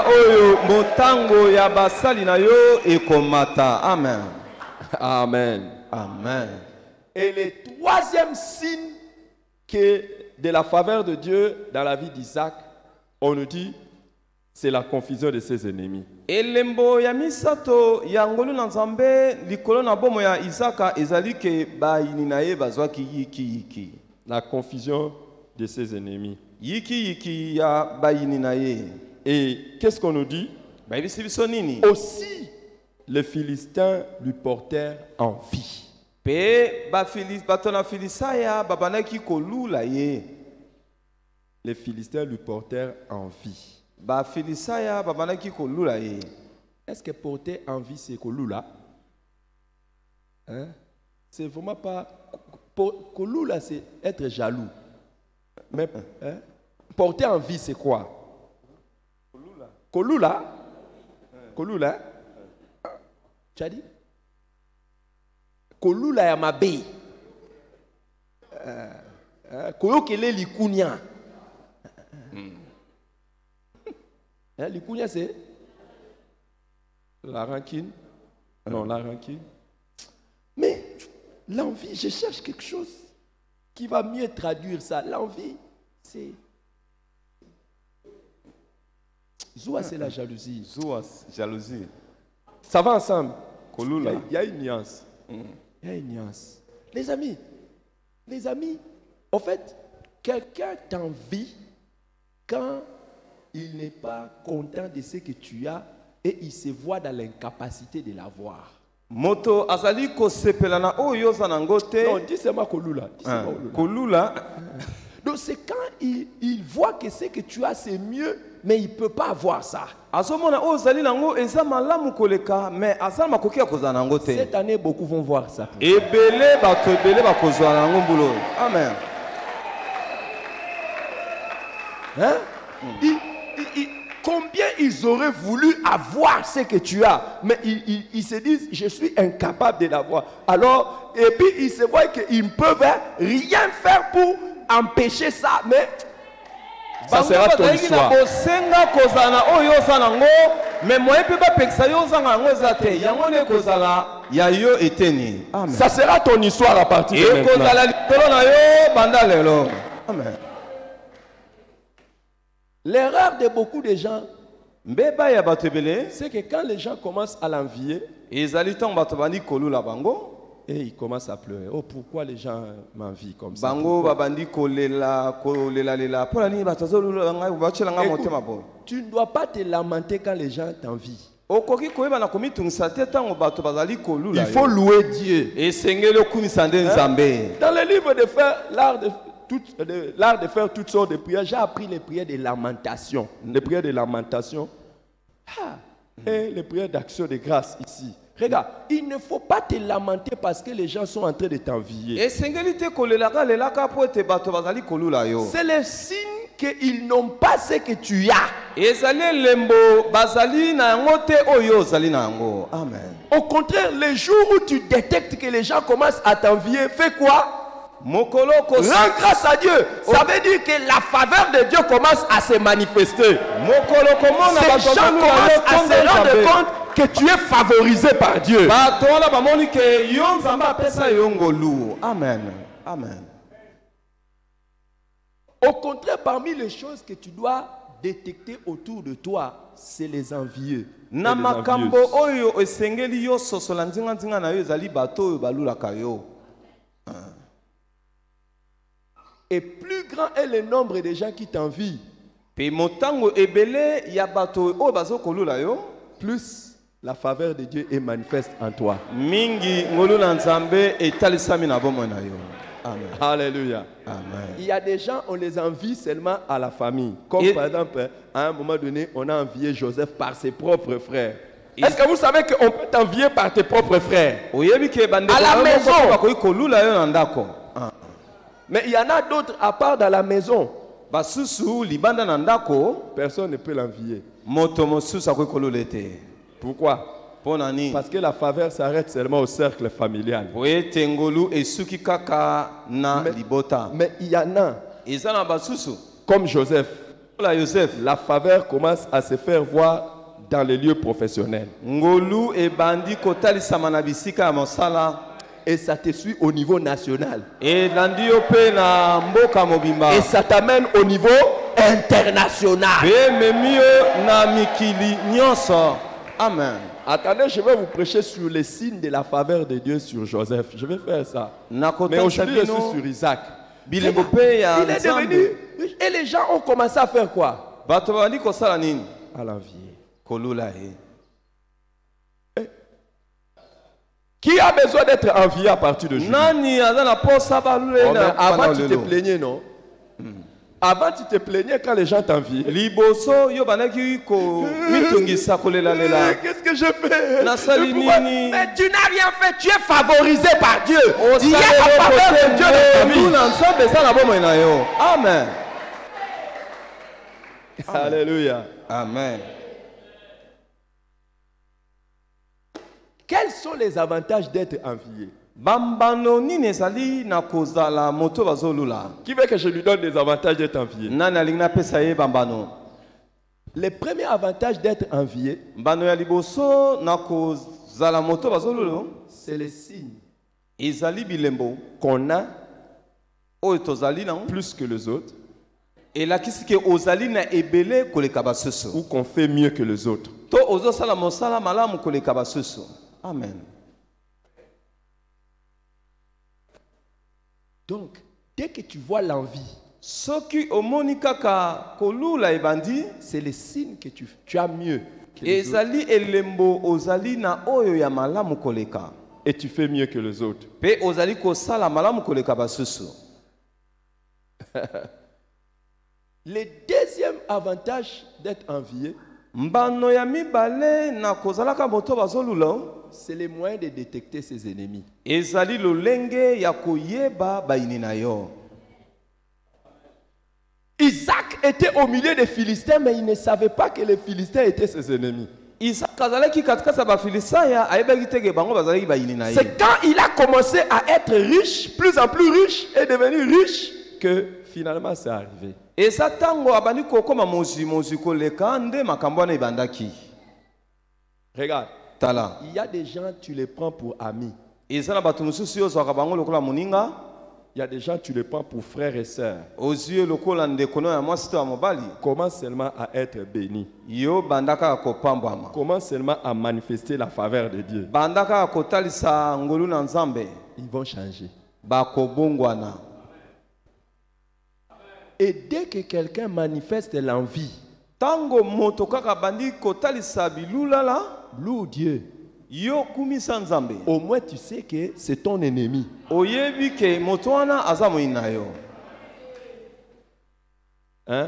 Amen. Amen. Amen. Et le troisième signe de la faveur de Dieu dans la vie d'Isaac, on nous dit, c'est la confusion de ses ennemis. Elembo ya misato ya ngolu na Nzambe likolo na bomo ya Isaka ezali ke bayini na ye bazwaki yiki. La confusion de ses ennemis. Yiki ya bayini na ye. Et qu'est-ce qu'on nous dit? Aussi les Philistins lui portèrent envie. Les Philistins lui portèrent envie. Est-ce que porter envie, c'est Kolula? Hein? C'est vraiment pas. Kolula, c'est être jaloux. Mais hein? Porter envie, c'est quoi? Kolula? Kolula? Tu as dit? Kolula ya mabe. Koyokele likunya. Likunya, c'est la rancune. Non, la rancune. Mais l'envie, je cherche quelque chose qui va mieux traduire ça. L'envie, c'est... Zoua, c'est la jalousie. Zoua, jalousie. Ça va ensemble. Il y a une nuance. Il y a une nuance. Les amis, en fait, quelqu'un t'envie quand il n'est pas content de ce que tu as et il se voit dans l'incapacité de l'avoir. Moto azali ko sepelana oyo zanangote. Non, dis seulement Kolula. Kolula. Donc c'est quand il voit que ce que tu as c'est mieux, mais il ne peut pas avoir ça. Cette année, beaucoup vont voir ça. Amen. Hein? Combien ils auraient voulu avoir ce que tu as, mais ils se disent, je suis incapable de l'avoir. Alors, et puis ils se voient qu'ils ne peuvent rien faire pour empêcher ça, mais ça sera ton histoire. Ça sera ton histoire à partir de maintenant. Amen. L'erreur de beaucoup de gens, c'est que quand les gens commencent à l'envier, et ils commencent à pleurer. Oh, pourquoi les gens m'envient comme ça? Écoute, tu ne dois pas te lamenter quand les gens t'envient. Il faut louer Dieu. Dans le livre de faire l'art de faire toutes sortes de prières, j'ai appris les prières de lamentation. Les prières de lamentation. Et les prières d'action de grâce ici. Regarde, il ne faut pas te lamenter parce que les gens sont en train de t'envier. C'est le signe qu'ils n'ont pas ce que tu as. Amen. Au contraire, les jours où tu détectes que les gens commencent à t'envier, fais quoi? Rends grâce à Dieu. Ça veut dire que la faveur de Dieu commence à se manifester. Ces gens commencent à se rendre compte que tu es favorisé par Dieu. Amen. Amen. Au contraire, parmi les choses que tu dois détecter autour de toi, c'est les envieux. Et plus grand est le nombre de gens qui t'envient, plus la faveur de Dieu est manifeste en toi. Amen. Alléluia. Amen. Il y a des gens, on les envie seulement à la famille. Comme par exemple, à un moment donné, on a envié Joseph par ses propres frères. Est-ce que vous savez qu'on peut t'envier par tes propres frères? À la maison. Mais il y en a d'autres à part dans la maison. Personne ne peut l'envier. Pourquoi? Parce que la faveur s'arrête seulement au cercle familial. Mais il y en a, comme Joseph, la faveur commence à se faire voir dans les lieux professionnels. Et ça te suit au niveau national. Et ça t'amène au niveau international. Amen. Attendez, je vais vous prêcher sur les signes de la faveur de Dieu sur Joseph. Je vais faire ça. Mais aujourd'hui, je suis sur Isaac. Il est devenu. Et les gens ont commencé à faire quoi? À l'envier. Qui Qui a besoin d'être envié à partir de juillet? Avant, tu te plaignais, non? Avant, tu te plaignais quand les gens t'enviaient. Qu'est-ce que je fais? Mais tu n'as rien fait. Tu es favorisé par Dieu. Il y a la faveur de Dieu dans ta vie. Amen. Alléluia. Amen. Quels sont les avantages d'être envié? Qui veut que je lui donne des avantages d'être envié? Les premiers avantages d'être envié, c'est les signes qu'on a plus que les autres, ou qu'on fait mieux que les autres. Amen. Donc, dès que tu vois l'envie, c'est le signe que tu as mieux que les autres. Et tu fais mieux que les autres. Le deuxième avantage d'être envié, c'est le moyen de détecter ses ennemis. Isaac était au milieu des Philistins, mais il ne savait pas que les Philistins étaient ses ennemis. C'est quand il a commencé à être riche, plus en plus riche, et devenu riche, que finalement c'est arrivé. Regarde, il y a des gens, tu les prends pour amis. Il y a des gens, tu les prends pour frères et sœurs. Commence seulement à être béni. Commence seulement à manifester la faveur de Dieu. Ils vont changer. Et dès que quelqu'un manifeste l'envie, loue Dieu, au moins tu sais que c'est ton ennemi. Hein?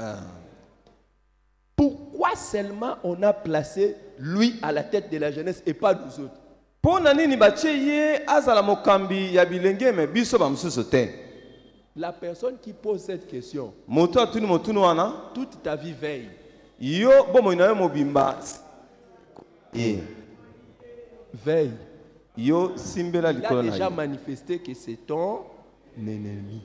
Pourquoi seulement on a placé lui à la tête de la jeunesse et pas nous autres? La personne qui pose cette question, toute ta vie veille. Veille. Il a déjà manifesté que c'est ton ennemi.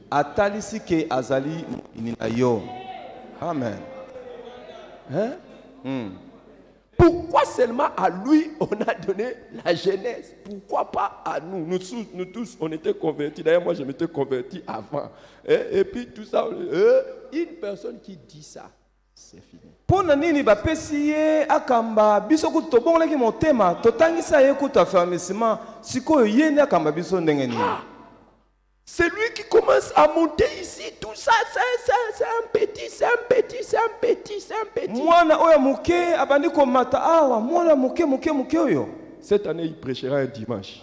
Amen. Hein? Pourquoi seulement à lui on a donné la jeunesse? Pourquoi pas à nous? Nous tous, on était convertis. D'ailleurs, moi, je m'étais converti avant. Et puis tout ça, une personne qui dit ça, c'est fini. C'est lui qui commence à monter ici, tout ça, c'est un petit. Cette année, il prêchera un dimanche.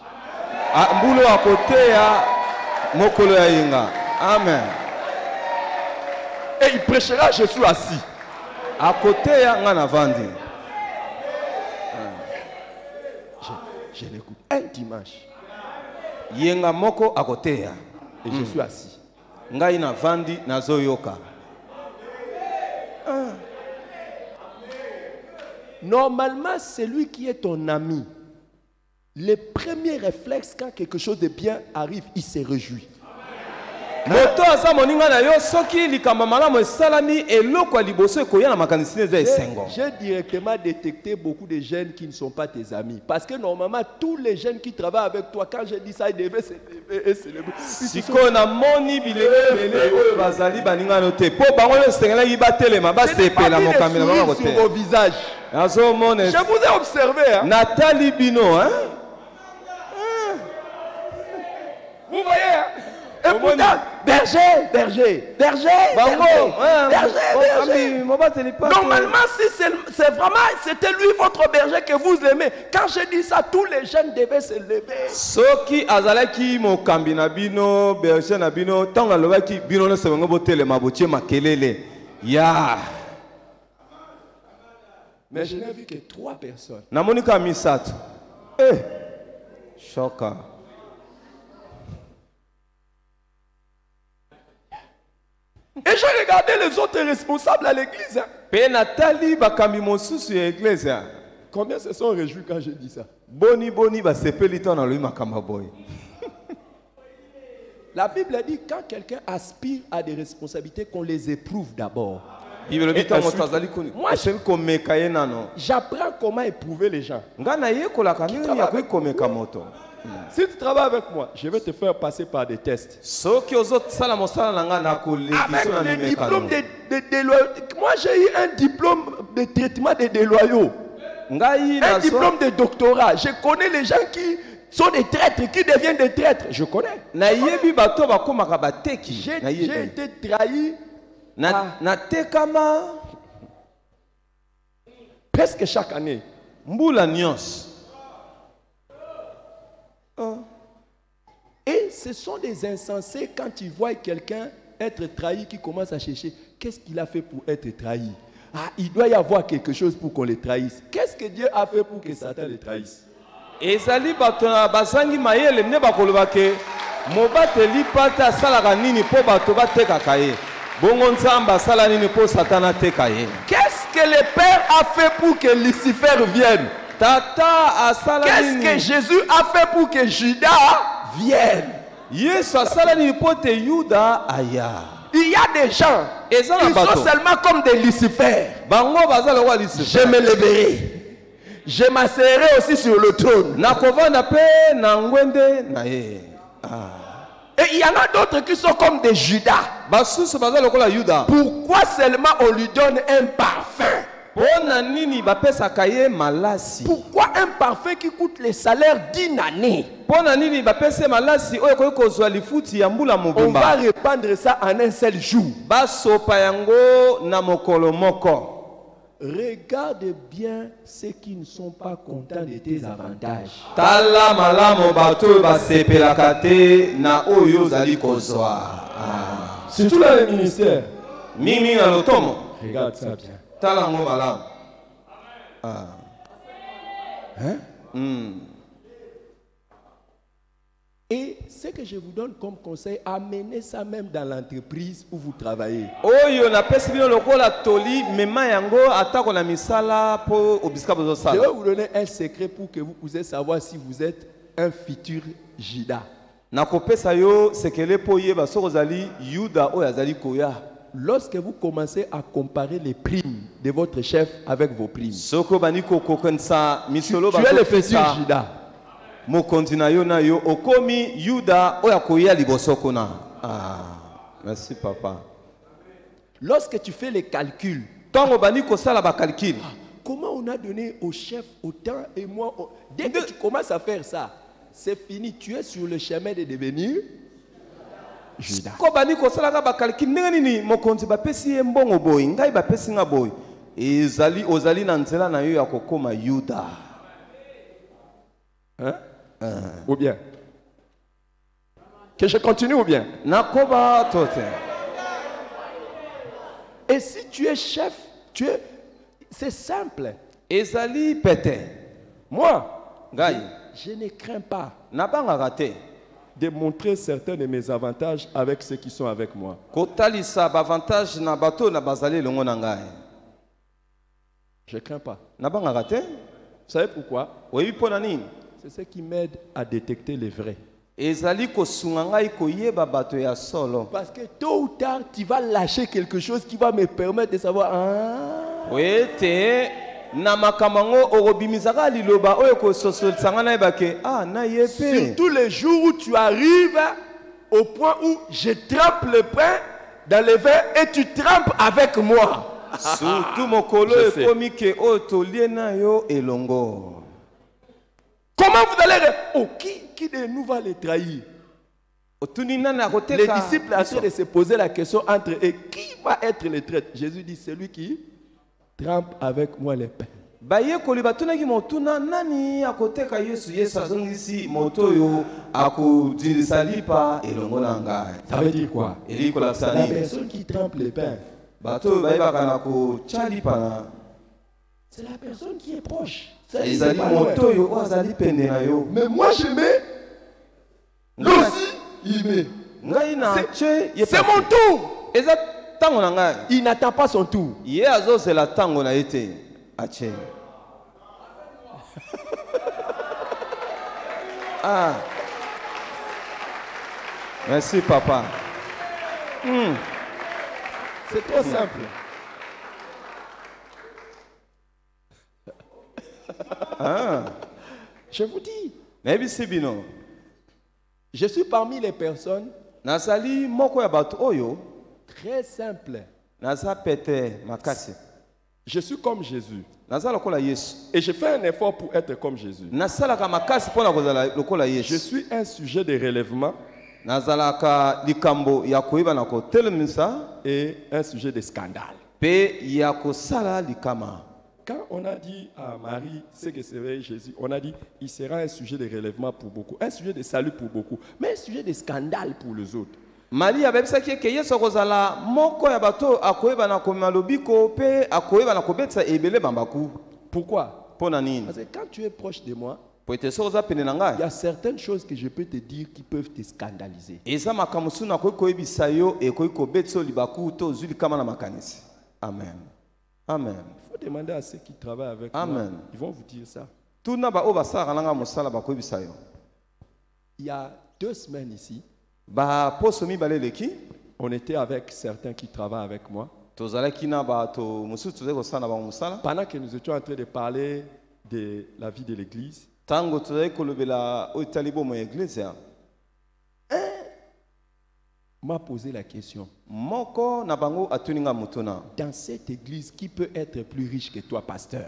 Amen. Et il prêchera, je suis assis. À côté, je l'écoute un dimanche. Yenga moko à côté. Et je suis assis. Normalement, celui qui est ton ami, le premier réflexe quand quelque chose de bien arrive, il se réjouit. J'ai directement détecté beaucoup de jeunes qui ne sont pas tes amis. Parce que normalement, tous les jeunes qui travaillent avec toi, quand je dis ça, ils devaient se lever et célébrer. Sur vos visages. Je vous ai observé. Hein? Nathalie Bino, hein? Vous voyez, hein? Et Et pourtant, berger. Normalement, si c'est vraiment, c'était lui votre berger que vous aimez. Quand je dis ça, tous les jeunes devaient se lever. Soki azalaki mokambi na bino, berger na bino, tanga lobaki bino na sebengo botele mabotie makelele. Ya. Mais je n'ai vu que 3 personnes. Na monika misato. Choka. Et j'ai regardé les autres responsables à l'église. Combien se sont réjouis quand j'ai dit ça? La Bible dit quand quelqu'un aspire à des responsabilités, qu'on les éprouve d'abord. Moi, j'apprends comment éprouver les gens. Si tu travailles avec moi, je vais te faire passer par des tests. Avec le diplôme de déloyaux. Moi, j'ai eu un diplôme de traitement des déloyaux. Un diplôme de doctorat. Je connais les gens qui sont des traîtres, qui deviennent des traîtres. Je connais. J'ai été trahi presque chaque année. Et ce sont des insensés quand ils voient quelqu'un être trahi qui commence à chercher qu'est-ce qu'il a fait pour être trahi. Ah, il doit y avoir quelque chose pour qu'on les trahisse. Qu'est-ce que Dieu a fait pour que Satan les trahisse? Ezali batona basangi mayele ne bakolobake mobateli pata salaka nini po bato batekaka ye. Bongo nzamba sala nini po Satana teka ye. Qu'est-ce que le Père a fait pour que Lucifer vienne? Qu'est-ce que Jésus a fait pour que Judas vienne? Il y a des gens, ils sont seulement comme des Lucifer. Je me leverai. Je m'asseoirai aussi sur le trône. Et il y en a d'autres qui sont comme des Judas. Pourquoi seulement on lui donne un parfum? Pourquoi un parfum qui coûte le salaire d'une année? On va répandre ça en un seul jour. Regarde bien ceux qui ne sont pas contents de tes avantages. Surtout dans le ministère. Regarde ça bien. Et ce que je vous donne comme conseil, amenez ça même dans l'entreprise où vous travaillez. Je vais vous donner un secret pour que vous puissiez savoir si vous êtes un futur Judas. Lorsque vous commencez à comparer les primes de votre chef avec vos primes, tu es le futur Judas. Merci papa. Lorsque tu fais les calculs, comment on a donné au chef autant et moi dès que tu commences à faire ça, c'est fini, tu es sur le chemin de devenir Judas. Hein? Ou bien que je continue ou bien? Et si tu es chef, c'est simple. Moi, je ne crains pas de montrer certains de mes avantages avec ceux qui sont avec moi. Je ne crains pas. Vous savez pourquoi? C'est ce qui m'aide à détecter les vrais. Parce que tôt ou tard, tu vas lâcher quelque chose qui va me permettre de savoir. Surtout les jours où tu arrives au point où je trempe le pain dans le verre et tu trempes avec moi. Comment vous allez... Oh, qui de nous va les trahir? Les disciples sont en train de se poser la question entre eux, qui va être le traître? Jésus dit, celui qui trempe avec moi les pains. Ça veut dire quoi? La personne qui trempe les pains, c'est la personne qui est proche. Mais moi je mets, lui aussi il met. C'est mon tour. Il n'attend pas son tour. Ah. Merci papa. C'est trop simple. Je vous dis. Je suis parmi les personnes très simples. Je suis comme Jésus. Et je fais un effort pour être comme Jésus. Je suis un sujet de relèvement et un sujet de scandale. Quand on a dit à Marie ce que serait Jésus, on a dit il sera un sujet de relèvement pour beaucoup, un sujet de salut pour beaucoup, mais un sujet de scandale pour les autres. Marie a pensé que Yesu kozala moko ya bato akoyeba na komema lobiko pe akoyeba na kobetsa ebele bambaku. Pourquoi? Parce que quand tu es proche de moi, il y a certaines choses que je peux te dire qui peuvent te scandaliser. Amen. Amen. Il faut demander à ceux qui travaillent avec moi. Ils vont vous dire ça. Il y a 2 semaines ici, on était avec certains qui travaillent avec moi. Pendant que nous étions en train de parler de la vie de l'église, m'a posé la question. Dans cette église, qui peut être plus riche que toi, pasteur?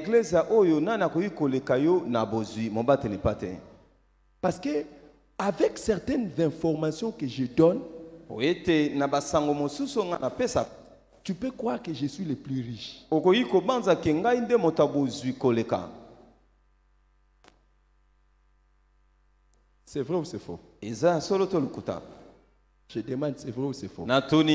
Parce que avec certaines informations que je donne, tu peux croire que je suis le plus riche. C'est vrai ou c'est faux? Je demande, c'est vrai ou c'est faux?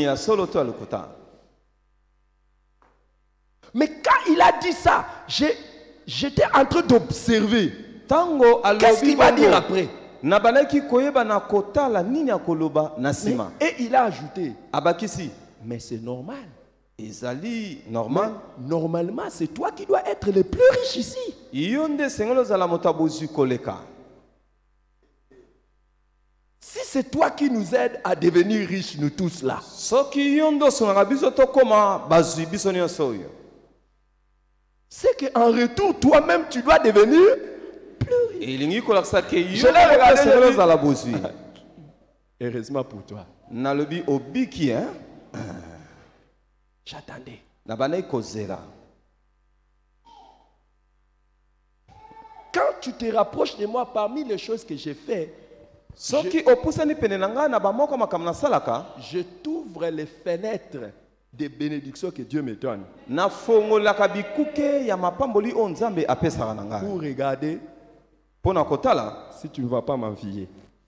Mais quand il a dit ça, j'étais en train d'observer. Qu'est-ce qu'il va dire après? Et il a ajouté, mais c'est normal. Normalement, c'est toi qui dois être le plus riche ici. Si c'est toi qui nous aides à devenir riches, nous tous là, c'est qu'en retour, toi-même, tu dois devenir plus riche. Je l'ai regardé. Heureusement pour toi. J'attendais. Quand tu te rapproches de moi, parmi les choses que j'ai fait, je t'ouvre les fenêtres des bénédictions que Dieu me donne. Pour regarder si tu ne vas pas m'envier.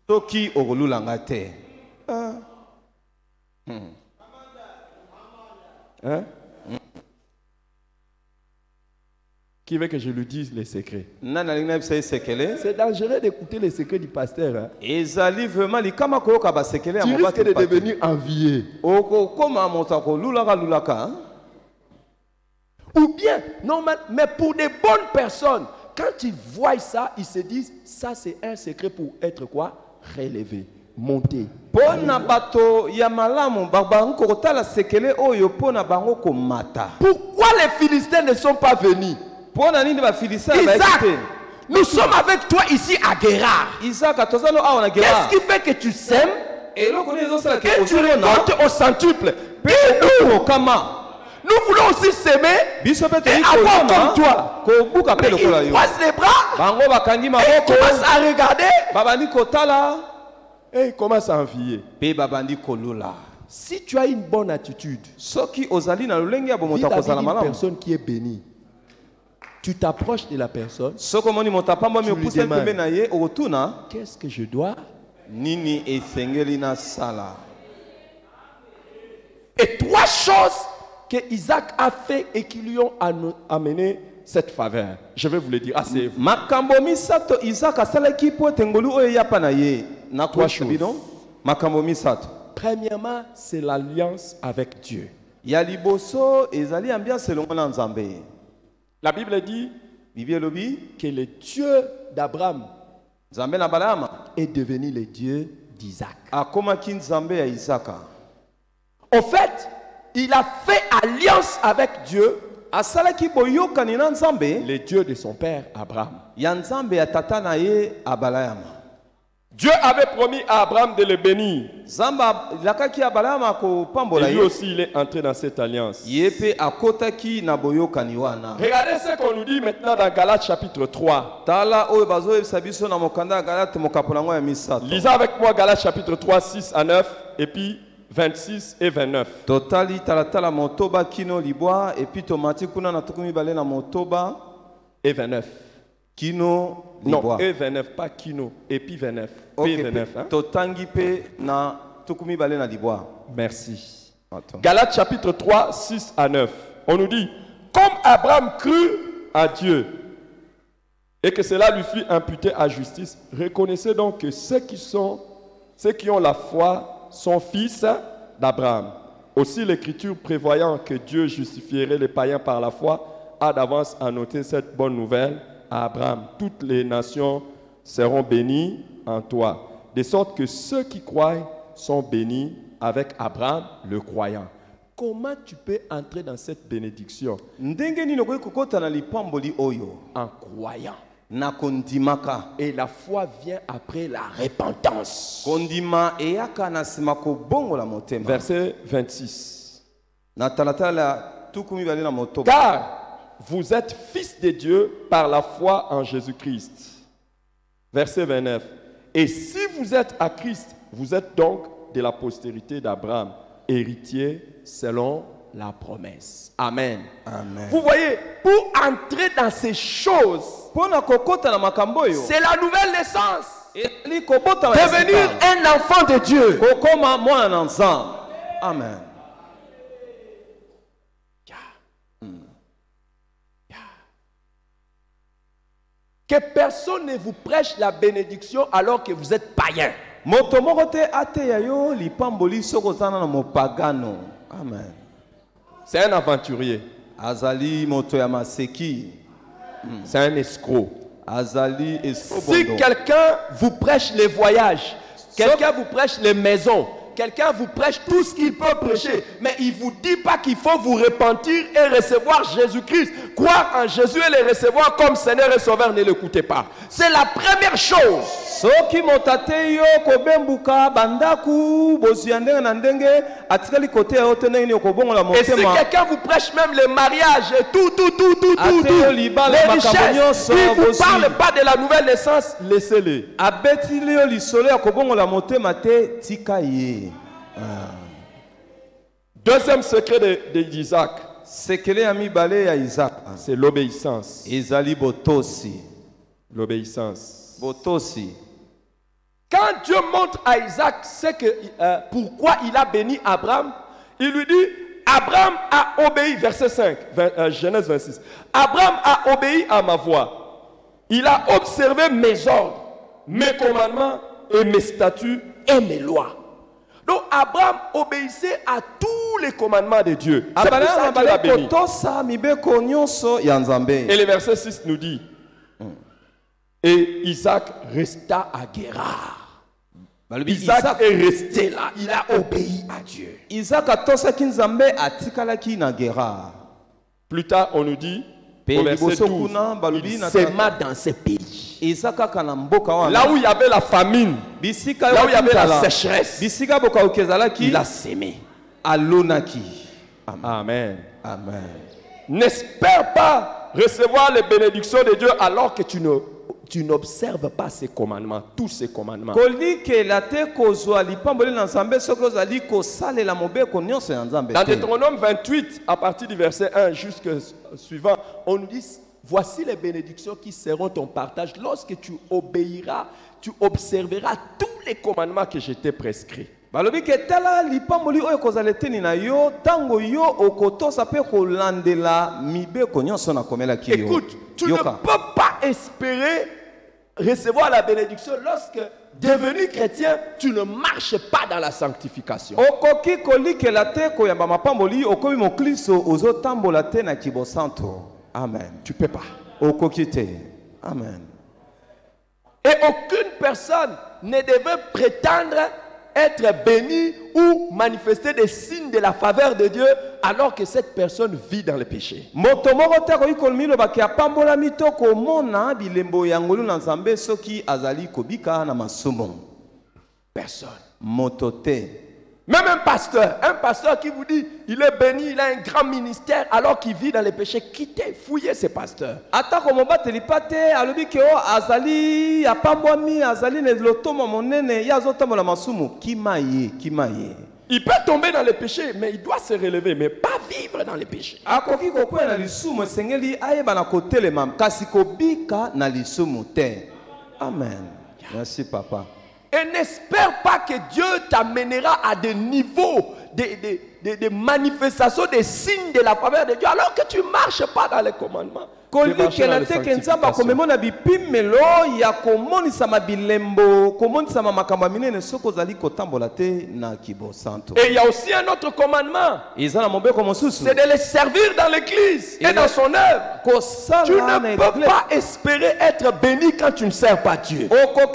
Hein? Qui veut que je lui dise les secrets? C'est dangereux d'écouter les secrets du pasteur. Hein? Tu risques de devenir envié. Ou bien, normal, mais pour des bonnes personnes, quand ils voient ça, ils se disent, ça c'est un secret pour être quoi? Relevé, monté. Pourquoi les Philistins ne sont pas venus? Isaac, nous sommes avec toi ici à Guérard. Qu'est-ce qui fait que tu sèmes et tu récoltes au centuple? Nous voulons aussi s'aimer et avoir comme toi. Mais ils croisent les bras et commencent à regarder. Et il commence à envier. Si tu as une bonne attitude, vis-à-vis d'une personne qui est bénie, tu t'approches de la personne, tu lui demandes, qu'est-ce que je dois? Et 3 choses que Isaac a fait et qui lui ont amené cette faveur. Je vais vous le dire. Assez. 3 choses. Premièrement, c'est l'alliance avec Dieu. La Bible dit que le Dieu d'Abraham est devenu le Dieu d'Isaac. En fait, il a fait alliance avec Dieu, le Dieu de son père Abraham. Dieu avait promis à Abraham de le bénir. Et lui aussi, il est entré dans cette alliance. Regardez ce qu'on nous dit maintenant dans Galates chapitre 3. Lisez avec moi Galates chapitre 3, 6 à 9 et puis 26 et 29. Et 29. Kino non, et 29, pas kino, et puis 29. Okay, P29. Merci. Attends. Galates chapitre 3, 6 à 9. On nous dit, comme Abraham crut à Dieu et que cela lui fut imputé à justice, reconnaissez donc que ceux qui ont la foi sont fils d'Abraham. Aussi l'Écriture prévoyant que Dieu justifierait les païens par la foi a d'avance annoté cette bonne nouvelle à Abraham. Toutes les nations seront bénies en toi, de sorte que ceux qui croient sont bénis avec Abraham le croyant. Comment tu peux entrer dans cette bénédiction? En croyant. Et la foi vient après la repentance. Verset 26. Car vous êtes fils de Dieu par la foi en Jésus-Christ. Verset 29. Et si vous êtes à Christ, vous êtes donc de la postérité d'Abraham, héritier selon la promesse. Amen. Amen. Vous voyez, pour entrer dans ces choses, c'est la nouvelle naissance. Devenir un enfant de Dieu. Amen. Que personne ne vous prêche la bénédiction alors que vous êtes païen. Amen. C'est un aventurier. C'est un escroc. Si quelqu'un vous prêche les voyages, quelqu'un vous prêche les maisons, quelqu'un vous prêche tout ce qu'il peut prêcher, mais il ne vous dit pas qu'il faut vous repentir et recevoir Jésus-Christ. Croire en Jésus et le recevoir comme Seigneur et Sauveur, ne l'écoutez pas. C'est la première chose. Et si quelqu'un vous prêche même le mariage et tout, les richesses, il ne vous parle pas de la nouvelle naissance, laissez-le. Deuxième secret d'Isaac, c'est l'obéissance. L'obéissance. Quand Dieu montre à Isaac pourquoi il a béni Abraham, il lui dit, Abraham a obéi, verset 5, Genèse 26. Abraham a obéi à ma voix. Il a observé mes ordres, mes commandements et mes statuts et mes lois. Donc Abraham obéissait à tous les commandements de Dieu. C'est pour ça qu'il a béni. Et le verset 6 nous dit, et Isaac resta à Guérar. Isaac est resté là, il a obéi à Dieu. Plus tard, on nous dit, au verset 12, il sema dans ce pays. Là où il y avait la famine, là où il y avait la sécheresse, il a sémé. Amen. Amen. N'espère pas recevoir les bénédictions de Dieu alors que tu ne tu n'observes pas ces commandements, tous ces commandements. Dans Deutéronome 28, à partir du verset 1 jusqu'au suivant, on nous dit, voici les bénédictions qui seront ton partage lorsque tu obéiras, tu observeras tous les commandements que je t'ai prescrits. Écoute, tu ne peux pas espérer recevoir la bénédiction lorsque, devenu chrétien, tu ne marches pas dans la sanctification. Amen. Tu ne peux pas. Amen. Et aucune personne ne devait prétendre être béni ou manifester des signes de la faveur de Dieu alors que cette personne vit dans le péché. Personne. Même un pasteur qui vous dit il est béni, il a un grand ministère alors qu'il vit dans le péché, quittez, fouillez ces pasteurs. Il peut tomber dans le péché, mais il doit se relever, mais pas vivre dans le péché. Amen. Merci, papa. Et n'espère pas que Dieu t'amènera à des niveaux de manifestations, des signes de la faveur de Dieu, alors que tu ne marches pas dans les commandements. Et il y a aussi un autre commandement, c'est de les servir dans l'église et dans son œuvre. Tu ne peux pas espérer être béni quand tu ne sers pas Dieu.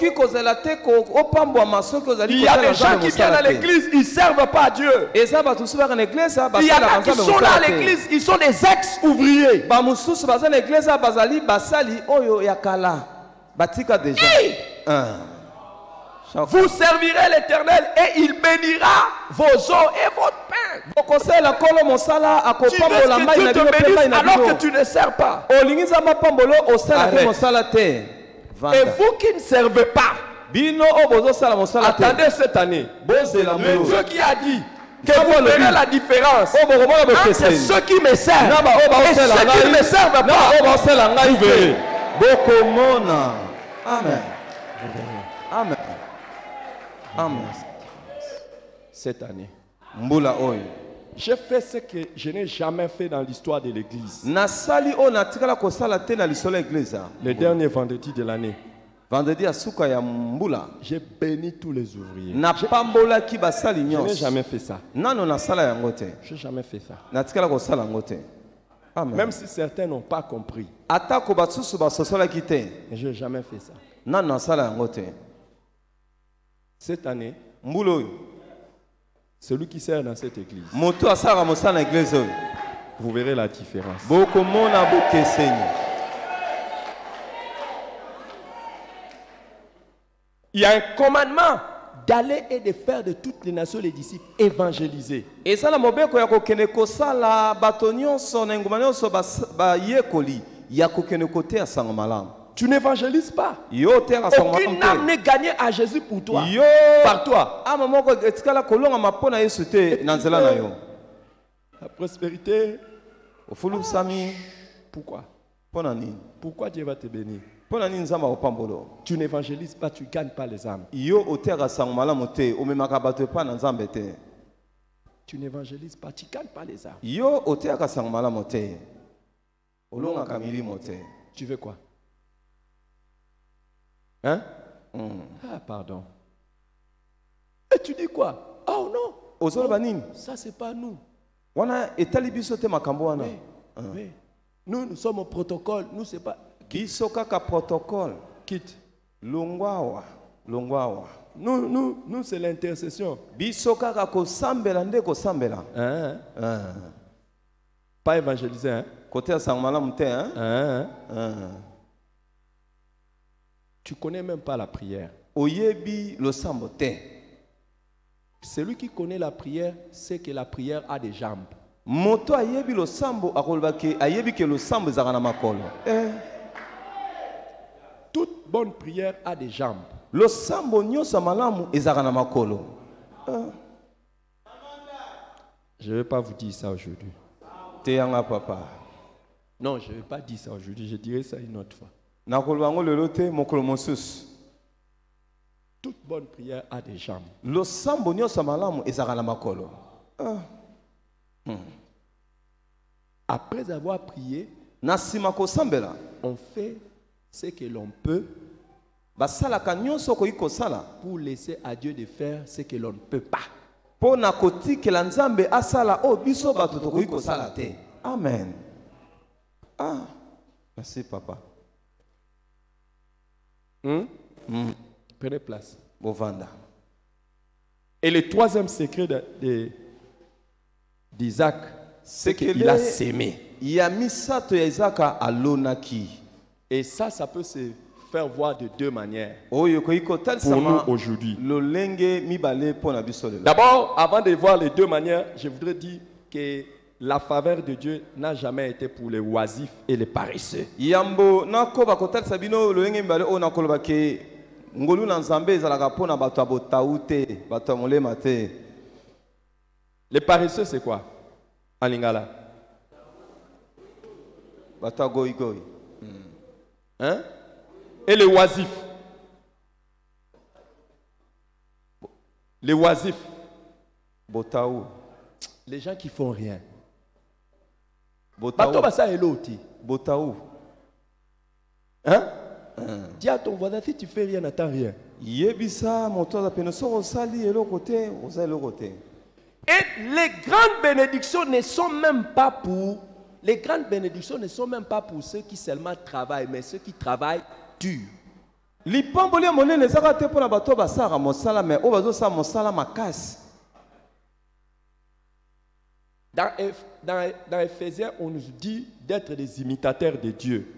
Il y a des gens qui viennent à l'église, ils ne servent pas Dieu. Il y a des qui sont là à l'église, ils sont des ex-ouvriers. Vous servirez l'Éternel et il bénira vos eaux et votre pain. Tu veux que Dieu te bénisse alors que tu ne sers pas. Et vous qui ne servez pas, attendez cette année. Le Dieu qui a dit que vous verrez la différence entre ceux qui me servent et ceux qui ne me servent pas. Amen. Amen. Amen. Cette année, Mbula oyo. j'ai fait ce que je n'ai jamais fait dans l'histoire de l'église. Le dernier vendredi de l'année, vendredi asuka ya mbula, j'ai béni tous les ouvriers. Je n'ai jamais fait ça. Je n'ai jamais fait ça. Amen. Même si certains n'ont pas compris, je n'ai jamais fait ça. Cette année, celui qui sert dans cette église, vous verrez la différence. Il y a un commandement d'aller et de faire de toutes les nations les disciples évangéliser. Tu n'évangélises pas. Aucune âme n'est gagnée à Jésus pour toi. Par toi. La prospérité. Pourquoi? Pourquoi Dieu va te bénir? Tu n'évangélises pas, tu ne gagnes pas les âmes. Tu n'évangélises pas, tu ne gagnes pas les âmes. Tu veux quoi? Hein? Ah, pardon. Et tu dis quoi? Oh non. Ça, c'est pas nous. Oui. Oui. Nous sommes au protocole. Nous, c'est pas. Protocole. Quitte. Nous, c'est l'intercession. Pas évangéliser, hein? Tu connais même pas la prière. Celui qui connaît la prière sait que la prière a des jambes. bonne prière a des jambes. Le sambo nyonso malamu ezaka na makolo. Je ne vais pas vous dire ça aujourd'hui. Teyanga papa. Non, je ne vais pas dire ça aujourd'hui. Je dirai ça une autre fois. Nakolobango lelote mokolo mosusu. Toute bonne prière a des jambes. Le sambo nyonso malamu ezaka na makolo. Après avoir prié, nasima ko sambela, on fait ce que l'on peut basalaka nyonso ko ikosala pour laisser à Dieu de faire ce que l'on ne peut pas. Po na kotikela nzambe asala o biso bato tokoki kosala te. Amen. Ah, merci papa. Prenez place. Bovanda. Et le troisième secret d'Isaac, c'est qu'il a sémé. Et ça peut se faire voir de deux manières pour nous aujourd'hui. D'abord, avant de voir les deux manières, je voudrais dire que la faveur de Dieu n'a jamais été pour les oisifs et les paresseux. Les paresseux, c'est quoi? En lingala. Hein? Et les oisifs. Les oisifs. Les gens qui font rien. Hein? Dis à ton voisin, si tu fais rien, n'attends rien. Et les grandes bénédictions ne sont même pas pour ceux qui seulement travaillent, mais ceux qui travaillent dur. Dans Éphésiens, on nous dit d'être des imitateurs de Dieu.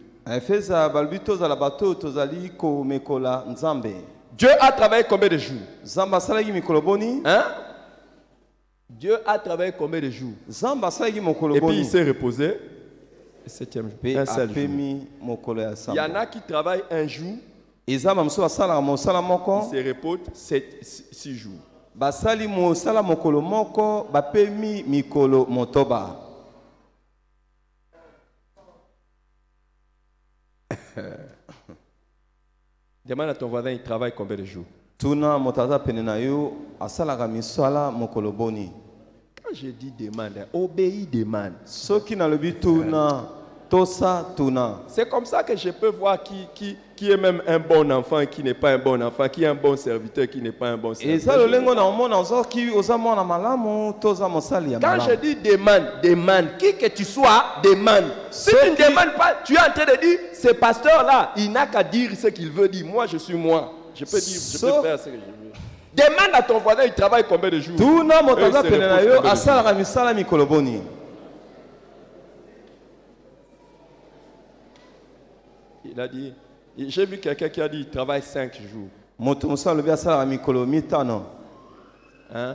Dieu a travaillé combien de jours? Hein? Dieu a travaillé combien de jours? Et puis il s'est reposé le septième jour. Un seul jour. Il y en a qui travaillent un jour. Il se repose 6 jours. Demande à ton voisin, il travaille combien de jours? Quand je dis demande, obéis, demande. C'est comme ça que je peux voir qui est même un bon enfant et qui n'est pas un bon enfant, qui est un bon serviteur, qui n'est pas un bon serviteur. Quand je dis demande, qui que tu sois, demande. Si tu ne demandes pas, tu es en train de dire, ce pasteur-là, il n'a qu'à dire ce qu'il veut dire. Moi, je suis moi. Je peux dire, je peux faire ce que je veux. Demande à ton voisin, il travaille combien de jours? Il a dit, j'ai vu quelqu'un qui a dit, il travaille 5 jours. Hein?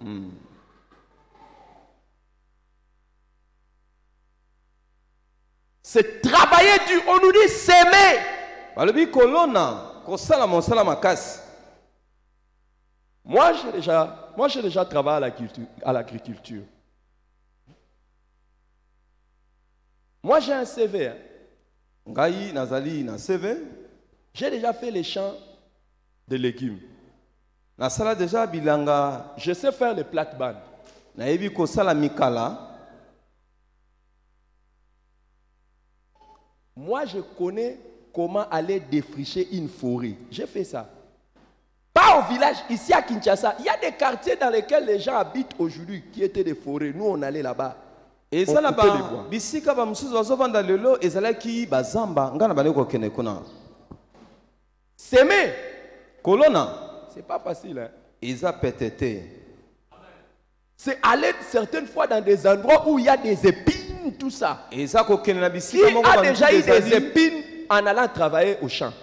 C'est travailler dur. On nous dit s'aimer. Moi, j'ai déjà travaillé à l'agriculture. Moi, j'ai un CV. Hein. J'ai déjà fait les champs de légumes. Je sais faire les plates-bandes. Moi, je connais comment aller défricher une forêt. J'ai fait ça. Pas au village, ici à Kinshasa. Il y a des quartiers dans lesquels les gens habitent aujourd'hui qui étaient des forêts. Nous, on allait là-bas. Et ça là-bas, s'aimer. C'est pas facile. Hein? C'est aller certaines fois dans des endroits où il y a des épines, tout ça. Qui a déjà eu des épines en allant travailler au champ?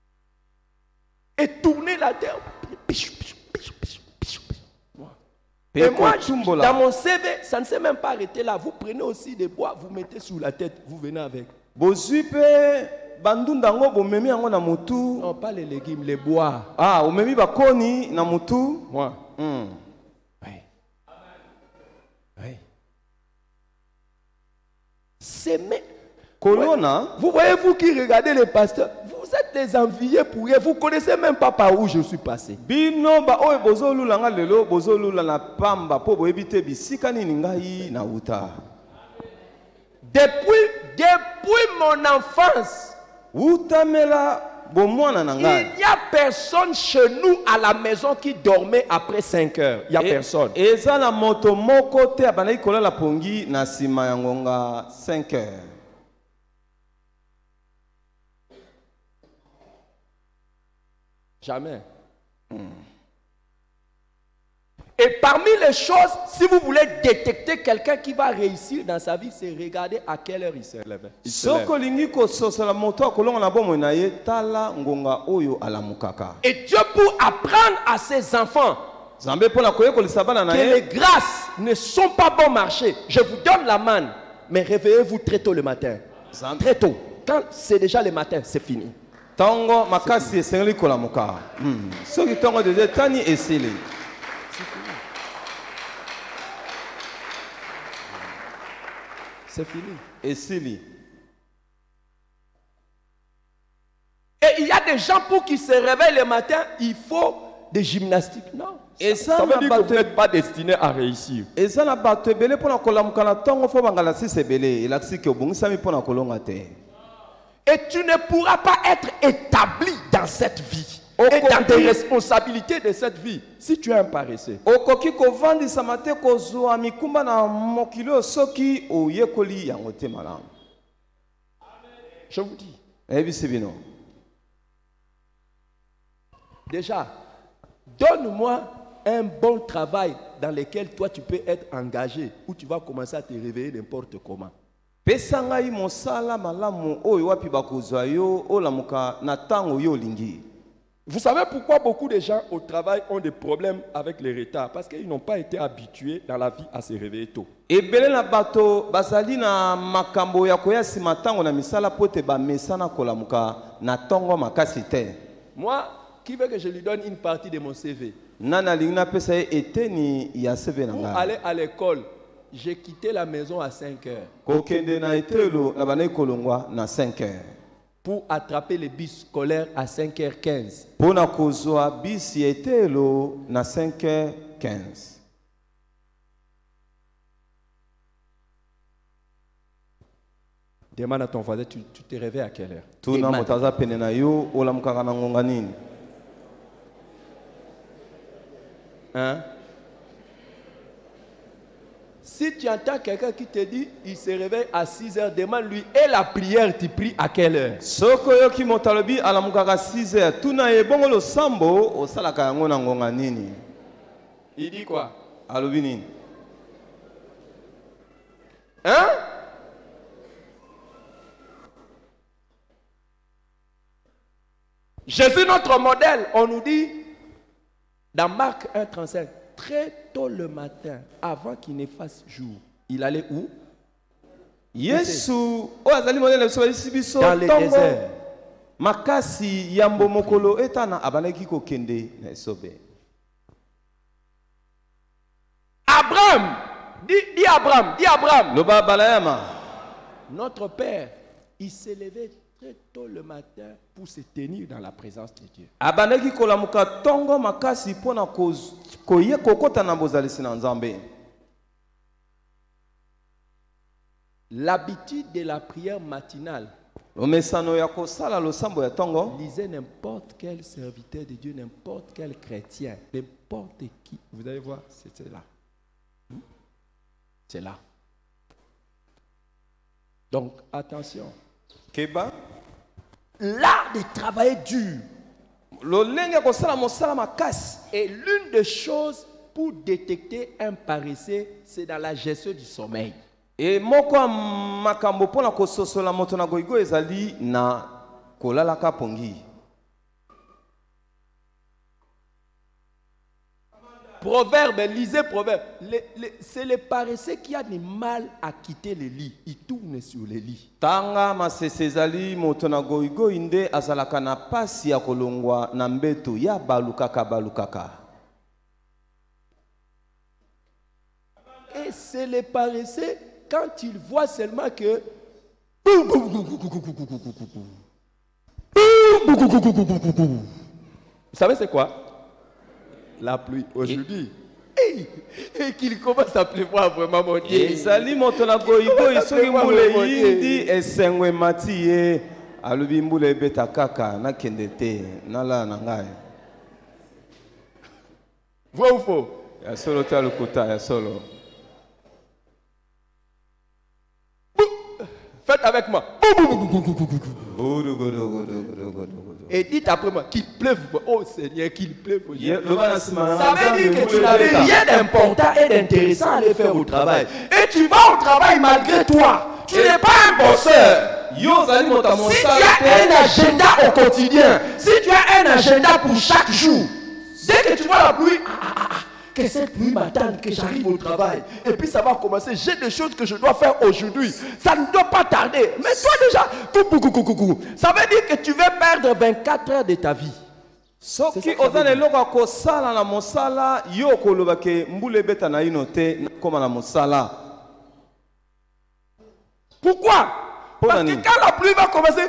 Et tourner la terre. Et moi, dans mon CV, ça ne s'est même pas arrêté là. Vous prenez aussi des bois, vous mettez sur la tête, vous venez avec. Non, pas les légumes, les bois. Ah, omemi bakoni na mutu. Moi. Oui. Oui. C'est Colonna. Vous voyez, vous qui regardez les pasteurs, vous êtes des enviés pour eux. Vous ne connaissez même pas par où je suis passé. Bino ba oye bozolu langa lelo bozolu la na pamba po boebite bisika ni ngai na uta. Depuis mon enfance, utamela bomwana na ngai. Il n'y a personne chez nous à la maison qui dormait après 5 heures. Il n'y a personne. Eza na moto moko te abanaki kolala pongi na sima ya ngonga 5 heures. Jamais. Et parmi les choses, si vous voulez détecter quelqu'un qui va réussir dans sa vie, c'est regarder à quelle heure il se lève. Et Dieu, pour apprendre à ses enfants que les grâces ne sont pas bon marché, je vous donne la manne, mais réveillez-vous très tôt le matin. Très tôt. Quand c'est déjà le matin, c'est fini. Tango makasi esengeli kolamuka. Soki tango de tani esili. C'est fini. Esili. Et il y a des gens pour qui se réveillent le matin, il faut des gymnastiques. Non. Et ça veut dire que vous n'êtes pas destiné à réussir. Et ça n'a pas été belé pour la kolamuka na tango fo bangala si c'est belé. Il a dit que bon sami pour la kolonga te. Et tu ne pourras pas être établi dans cette vie et dans des responsabilités de cette vie si tu es un paresseux. Je vous dis. Déjà, donne-moi un bon travail dans lequel toi tu peux être engagé, où tu vas commencer à te réveiller n'importe comment. Vous savez pourquoi beaucoup de gens au travail ont des problèmes avec les retards? Parce qu'ils n'ont pas été habitués dans la vie à se réveiller tôt. Moi, qui veut que je lui donne une partie de mon CV? Pour aller à l'école, j'ai quitté la maison à 5 heures. Pour attraper les bus scolaires à 5h15. Demande à ton voisin, tu te réveilles à quelle heure? Hein? Si tu entends quelqu'un qui te dit il se réveille à 6 heures, demande-lui, et la prière, tu pries à quelle heure? Il dit quoi? Hein? Jésus, notre modèle, on nous dit dans Marc 1,35, très tôt le matin, avant qu'il ne fasse jour, il allait où? Yesu, dans le désert. Makasi yambo mokolo etana abaneki ko kende na esobe. Abraham, dis Abraham. Loba balayama. Notre père, il s'est levé très tôt le matin pour se tenir dans la présence de Dieu. Abaneki kolamuka tongo makasi pona koye kokota na bozalisi na Nzambe. L'habitude de la prière matinale. Lisez n'importe quel serviteur de Dieu, n'importe quel chrétien, n'importe qui. Vous allez voir, c'est là. C'est là. Donc, attention. Keba? L'art de travailler dur. Et l'une des choses pour détecter un paresseux, c'est dans la gestion du sommeil. Et moko makambo pona kososola moto na goigo ezali na kolalaka pongi. Proverbe, lisez Proverbe. C'est les paresseux qui a du mal à quitter les lits. Ils tournent sur les lits. Tanga masesezali motona goigo inde azalaka na pasi ya kolongwa na mbeto ya balukaka. Et c'est les paresseux quand ils voient seulement que vous savez c'est quoi? La pluie aujourd'hui. Et qu'il commence à pleuvoir vraiment mon Dieu. Ezali motona goigo isoki mbule yindi esengwe matiye alubi mbule beta kaka na kendete nala na ngai. Vrai ou faux? Ya solo talukuta ya solo. Faites avec moi. Et dites après moi qu'il pleuve. Oh Seigneur, qu'il pleuve. Ça veut dire que tu n'avais rien d'important et d'intéressant à aller faire au travail. Et tu vas au travail malgré toi. Tu n'es pas un bosseur. Si tu as un agenda au quotidien, si tu as un agenda pour chaque jour, dès que tu vois la pluie, que cette pluie m'attende, que j'arrive au travail. Et puis ça va commencer. J'ai des choses que je dois faire aujourd'hui. Ça ne doit pas tarder. Mais toi déjà, ça veut dire que tu veux perdre 24 heures de ta vie. Soki ozane loko ko sala na mosala yo ko lobake mbule beta na inote koma na mosala. Pourquoi? Parce que quand la pluie va commencer,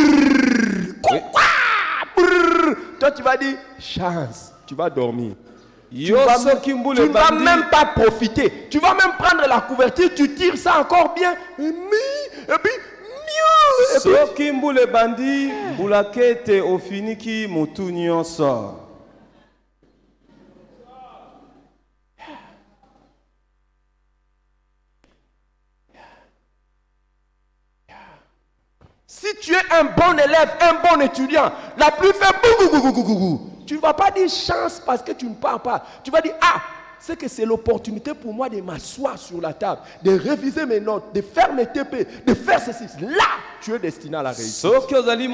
toi tu vas dire chance, tu vas dormir. Tu ne vas même pas profiter. Tu vas même prendre la couverture, tu tires ça encore bien. Et puis, mieux. Soki mbule bandi, mbulakete ofiniki mutu nyonso. Si tu es un bon élève, un bon étudiant, la pluie fait tu ne vas pas dire chance parce que tu ne pars pas. Tu vas dire, c'est que c'est l'opportunité pour moi de m'asseoir sur la table, de réviser mes notes, de faire mes TP, de faire ceci. Là, tu es destiné à la réussite. Mais il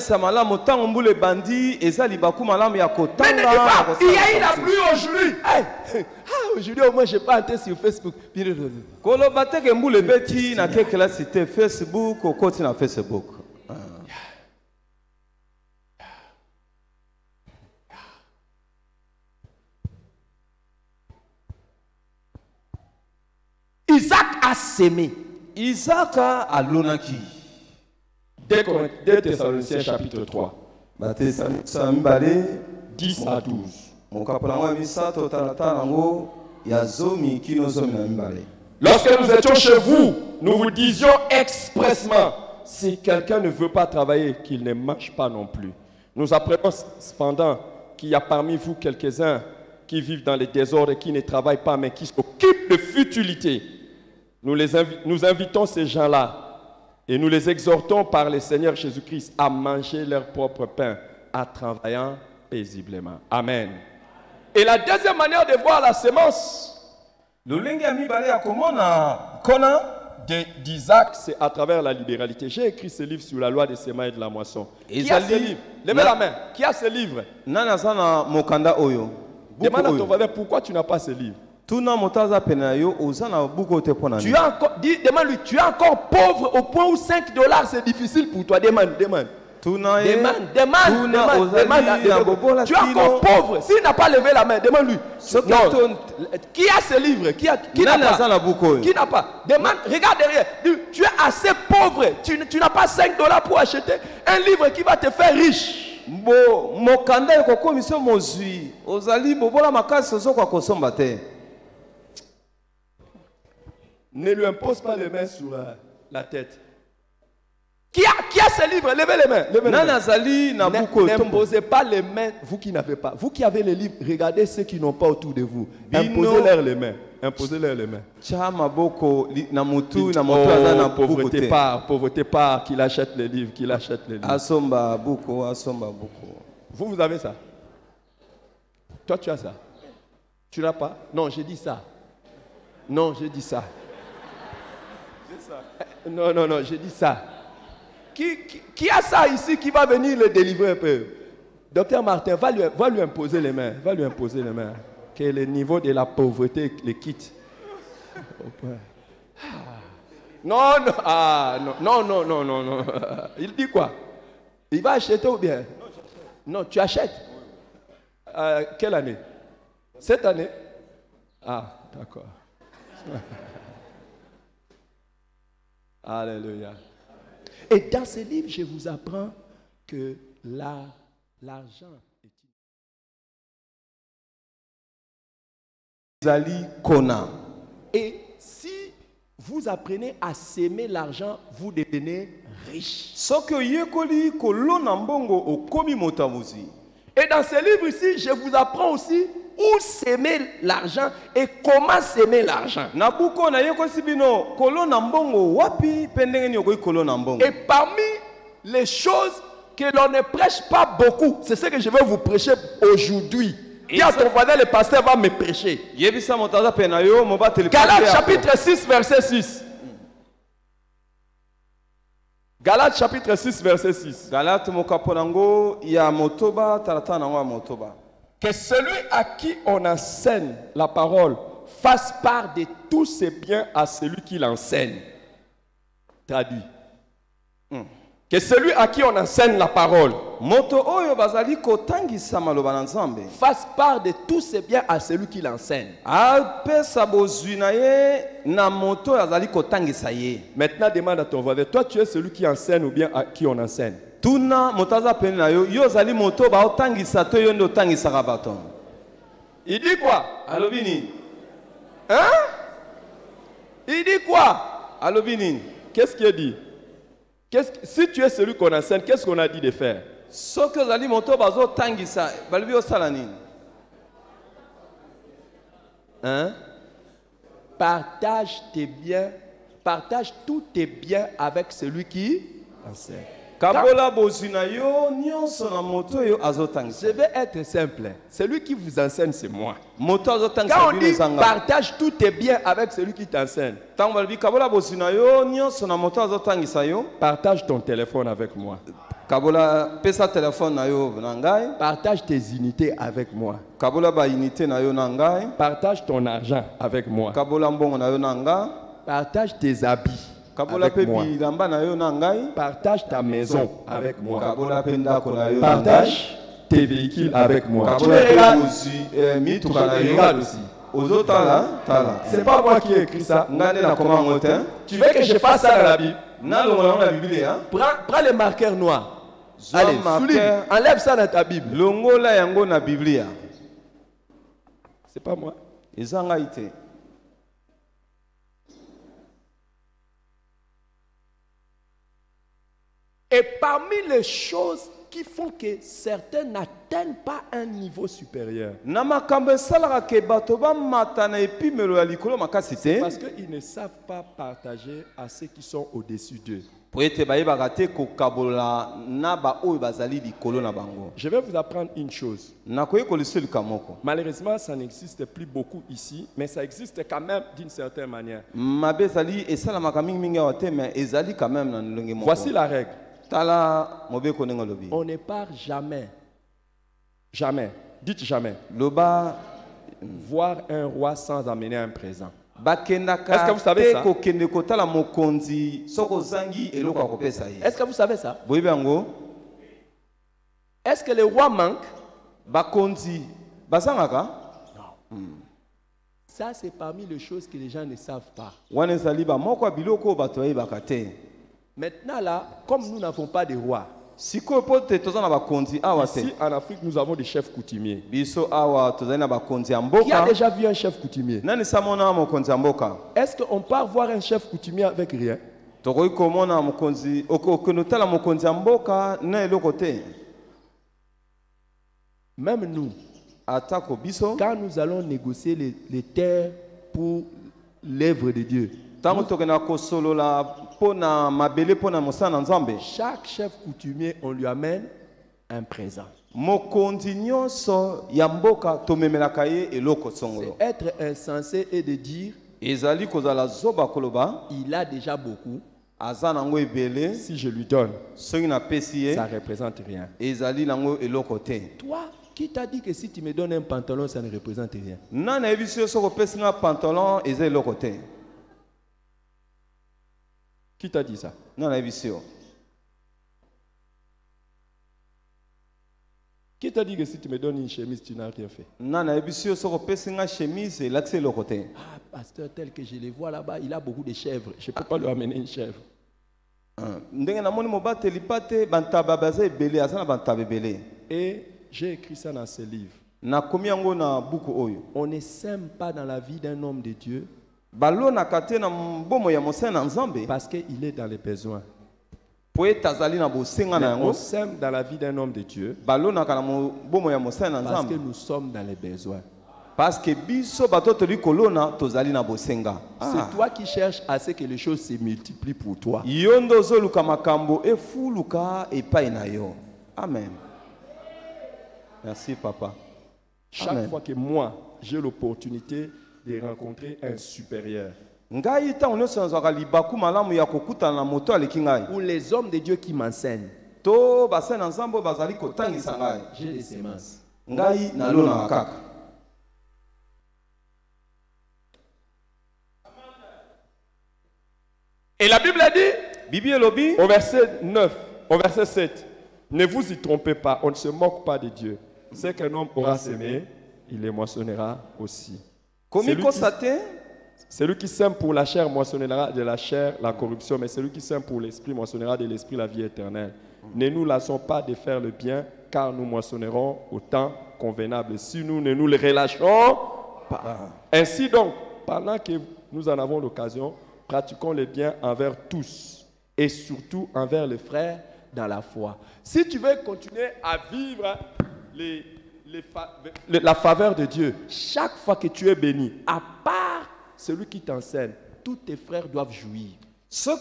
y a eu la pluie aujourd'hui. Aujourd'hui, au moins, je n'ai pas entré sur Facebook. Isaac a sémé. Isaac a l'onaki. 2 Thessaloniciens chapitre 3. 10 à 12. Lorsque nous étions chez vous, nous vous disions expressement, si quelqu'un ne veut pas travailler, qu'il ne mange pas non plus. Nous apprenons cependant qu'il y a parmi vous quelques-uns qui vivent dans les désordres et qui ne travaillent pas, mais qui s'occupent de futilité. Nous invitons ces gens-là et nous les exhortons par le Seigneur Jésus-Christ à manger leur propre pain en travaillant paisiblement. Amen. Et la deuxième manière de voir la sémence d'Isaac, c'est à travers la libéralité. J'ai écrit ce livre sur la loi des semences et de la moisson. Qui a ce livre? Levez la main. Qui a ce livre? Demande à ton voisin pourquoi tu n'as pas ce livre. Demande-lui, tu es encore pauvre au point où $5 c'est difficile pour toi. Demande. Demande. Tu es encore pauvre. S'il n'a pas levé la main, demande-lui. Non. Qui a ce livre? Qui n'a pas? Demande, regarde derrière. Tu es assez pauvre. Tu n'as pas $5 pour acheter un livre qui va te faire riche. Ne lui impose pas les mains sur la tête. Qui a ce livre? Levez les mains. N'imposez pas les mains, vous qui n'avez pas. Vous qui avez les livres, regardez ceux qui n'ont pas autour de vous. Imposez-leur les mains. Imposez-leur les mains. Pauvreté pas, qu'il achète les livres, Vous avez ça? Toi, tu as ça? Tu n'as pas? Non, j'ai dit ça. Non, j'ai dit ça. Non, j'ai dit ça. Qui a ça ici qui va venir le délivrer un peu? Docteur Martin, va lui imposer les mains. que le niveau de la pauvreté le quitte. Non, non, ah, non, non, non, non, non. Il dit quoi? Il va acheter ou bien? Non, tu achètes. Quelle année? Cette année? Ah, d'accord. Alléluia. Et dans ce livre, je vous apprends que l'argent est... Et si vous apprenez à s'aimer l'argent, vous devenez riche. Et dans ce livre ici, je vous apprends aussi où s'aimer l'argent et comment s'aimer l'argent. Et parmi les choses que l'on ne prêche pas beaucoup, c'est ce que je vais vous prêcher aujourd'hui. Dis à ton voisin, le pasteur va me prêcher. Galates chapitre 6, verset 6. Galates chapitre 6, verset 6. Que celui à qui on enseigne la parole fasse part de tous ses biens à celui qui l'enseigne. Traduit. Que celui à qui on enseigne la parole fasse part de tous ses biens à celui qui l'enseigne. Maintenant, demande à ton voisin, toi tu es celui qui enseigne ou bien à qui on enseigne? Il dit quoi? Hein? Il dit quoi? Qu'est-ce qu'il dit? Si tu es celui qu'on enseigne, qu'est-ce qu'on a dit de faire? Hein? Partage tes biens, partage tous tes biens avec celui qui enseigne. Je vais être simple. Celui qui vous enseigne, c'est moi. Quand on dit partage tous tes biens avec celui qui t'enseigne, partage ton téléphone avec moi. Partage tes unités avec moi. Partage ton argent avec moi. Partage tes habits avec moi. Partage ta maison avec moi. Partage tes véhicules avec moi. Tu regardes aussi. C'est pas moi qui ai écrit ça. Tu veux que je fasse ça dans la Bible? Prends le marqueur noir. Allez, souligne. Enlève ça dans ta Bible. C'est pas moi. Et parmi les choses qui font que certains n'atteignent pas un niveau supérieur, c'est parce qu'ils ne savent pas partager à ceux qui sont au-dessus d'eux. Je vais vous apprendre une chose. Malheureusement, ça n'existe plus beaucoup ici, mais ça existe quand même d'une certaine manière. Voici la règle. On ne part jamais. Jamais. Dites jamais. Voir un roi sans amener un présent. Est-ce que vous savez ça? Est-ce que vous savez ça? Est-ce que le roi manque? Non. Ça, c'est parmi les choses que les gens ne savent pas. Maintenant là, comme nous n'avons pas de roi, ici en Afrique, nous avons des chefs coutumiers. Qui a déjà vu un chef coutumier? Est-ce qu'on part voir un chef coutumier avec rien? Même nous, quand nous allons négocier les terres pour l'œuvre de Dieu, chaque chef coutumier, on lui amène un présent. C'est être insensé et de dire il a déjà beaucoup. Si je lui donne, ça ne représente rien. Toi, Qui t'a dit que si tu me donnes un pantalon, ça ne représente rien? Non, il y a un pantalon et c'est le côté. Qui t'a dit ça? Non, il y a Qui t'a dit que si tu me donnes une chemise, tu n'as rien fait? Non, il y a une chemise et là, c'est le côté. Ah, pasteur tel que je le vois là-bas, il a beaucoup de chèvres. Je ne peux pas lui amener une chèvre. Et j'ai écrit ça dans ce livre. On ne sème pas dans la vie d'un homme de Dieu parce qu'il est dans les besoins. Mais on sème dans la vie d'un homme de Dieu parce que nous sommes dans les besoins. C'est toi qui cherches à ce que les choses se multiplient pour toi. Amen. Merci, papa. Chaque fois que moi, j'ai l'opportunité de rencontrer un supérieur, ou les hommes de Dieu qui m'enseignent, j'ai des semences. Et la Bible a dit, au verset 9, au verset 7, ne vous y trompez pas, on ne se moque pas de Dieu. C'est qu'un homme aura semé, il les moissonnera aussi. Celui qui sème pour la chair moissonnera de la chair la corruption, mais celui qui sème pour l'esprit moissonnera de l'esprit la vie éternelle. Ne nous lassons pas de faire le bien, car nous moissonnerons au temps convenable, si nous ne nous le relâchons pas. Ainsi donc, pendant que nous en avons l'occasion, pratiquons le bien envers tous, et surtout envers les frères dans la foi. Si tu veux continuer à vivre la faveur de Dieu, chaque fois que tu es béni, à part celui qui t'enseigne, tous tes frères doivent jouir. En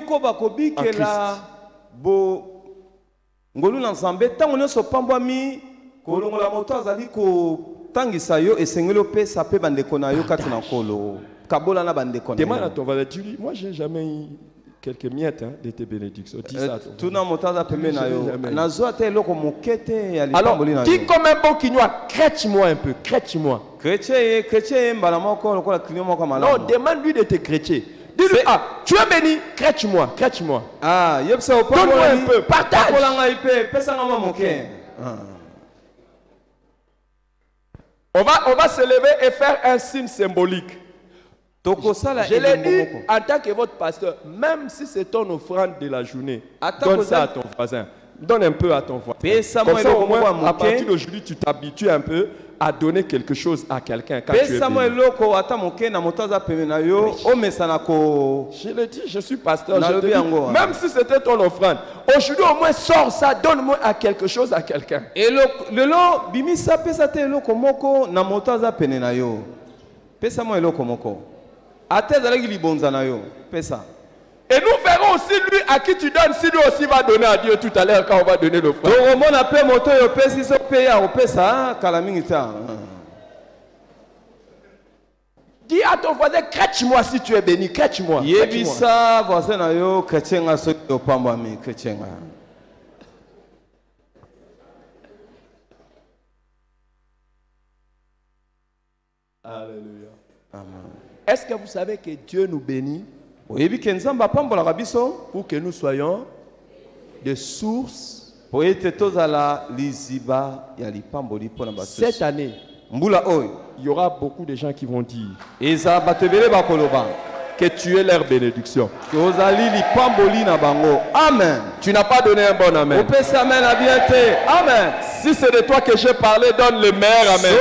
Christ. Demande à ton voisin, tu dis, moi j'ai jamais eu quelques miettes de tes bénédictions. Dis ça. Alors, dis comme un bon quinois, crête-moi un peu, crête-moi. Non, demande-lui de te crêter. Dis-lui, tu es béni, crête-moi, crête-moi. Donne-moi un peu, partage. On va se lever et faire un signe symbolique. Je l'ai dit en tant que votre pasteur, même si c'est ton offrande de la journée, donne ça à ton voisin. Donne un peu à ton voisin. Comme ça, au moins, à partir d'aujourd'hui, tu t'habitues un peu à donner quelque chose à quelqu'un quand tu es béni. Je l'ai dit, je suis pasteur. Même si c'était ton offrande, aujourd'hui au moins sors ça, donne-moi à quelque chose à quelqu'un. Et et nous verrons aussi lui à qui tu donnes, si lui aussi va donner à Dieu tout à l'heure quand on va donner l'offrande. Dis à ton voisin, crête-moi si tu es béni, crête-moi. Alléluia. Amen. Est-ce que vous savez que Dieu nous bénit pour que nous soyons des sources? Cette année, il y aura beaucoup de gens qui vont dire que tu es leur bénédiction. Amen. Tu n'as pas donné un bon amen. Amen. Si c'est de toi que j'ai parlé, donne le meilleur amen.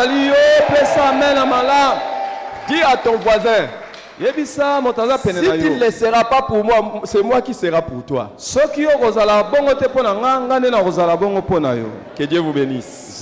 Dis à ton voisin, si tu ne le seras pas pour moi, c'est moi qui sera pour toi. Que Dieu vous bénisse.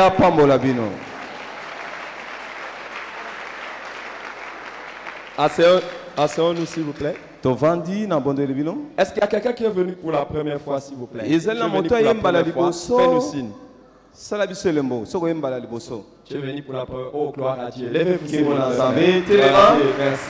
Asseyons-nous s'il vous plaît. Est-ce qu'il y a quelqu'un qui est venu pour la première fois s'il vous plaît? Fais-nous signe. Tu es venu pour la première fois. Oh, gloire à Dieu. Lèvez-vous. Merci.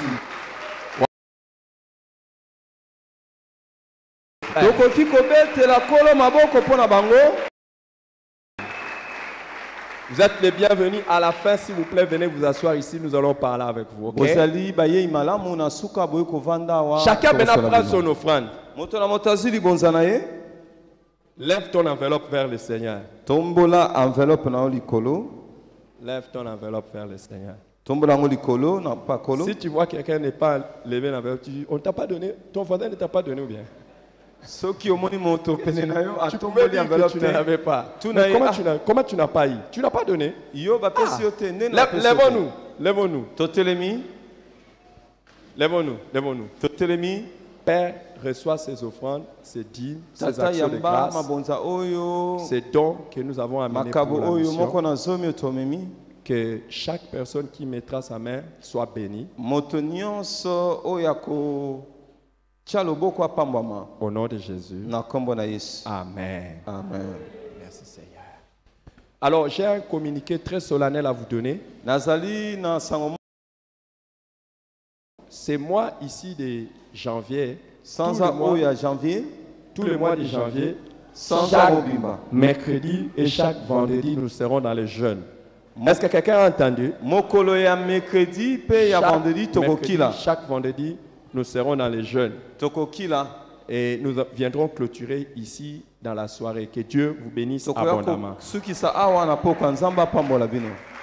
Vous êtes les bienvenus. À la fin, s'il vous plaît, venez vous asseoir ici. Nous allons parler avec vous. Okay? Chacun maintenant prend son offrande. Lève ton enveloppe vers le Seigneur. Lève ton enveloppe vers le Seigneur. Si tu vois que quelqu'un n'est pas levé l'enveloppe, tu dis, on ne t'a pas donné, ton voisin ne t'a pas donné ou bien? Tu pouvais dire que tu n'en avais pas. Comment tu n'as pas eu? Tu n'as pas donné. Lèvons-nous. Lèvons-nous. Lèvons-nous. Lèvons-nous. Père, reçois ces offrandes, ces dîmes, ces actions de grâce, ces dons que nous avons amenés pour la mission. Que chaque personne qui mettra sa main soit bénie. Au nom de Jésus. Amen. Amen. Merci Seigneur. Alors j'ai un communiqué très solennel à vous donner. C'est moi ici de janvier. Tout le mois de janvier. Chaque mercredi et chaque vendredi, nous serons dans les jeûnes. Est-ce que quelqu'un a entendu? Chaque vendredi, nous serons dans les jeûnes. Et nous viendrons clôturer ici dans la soirée. Que Dieu vous bénisse abondamment.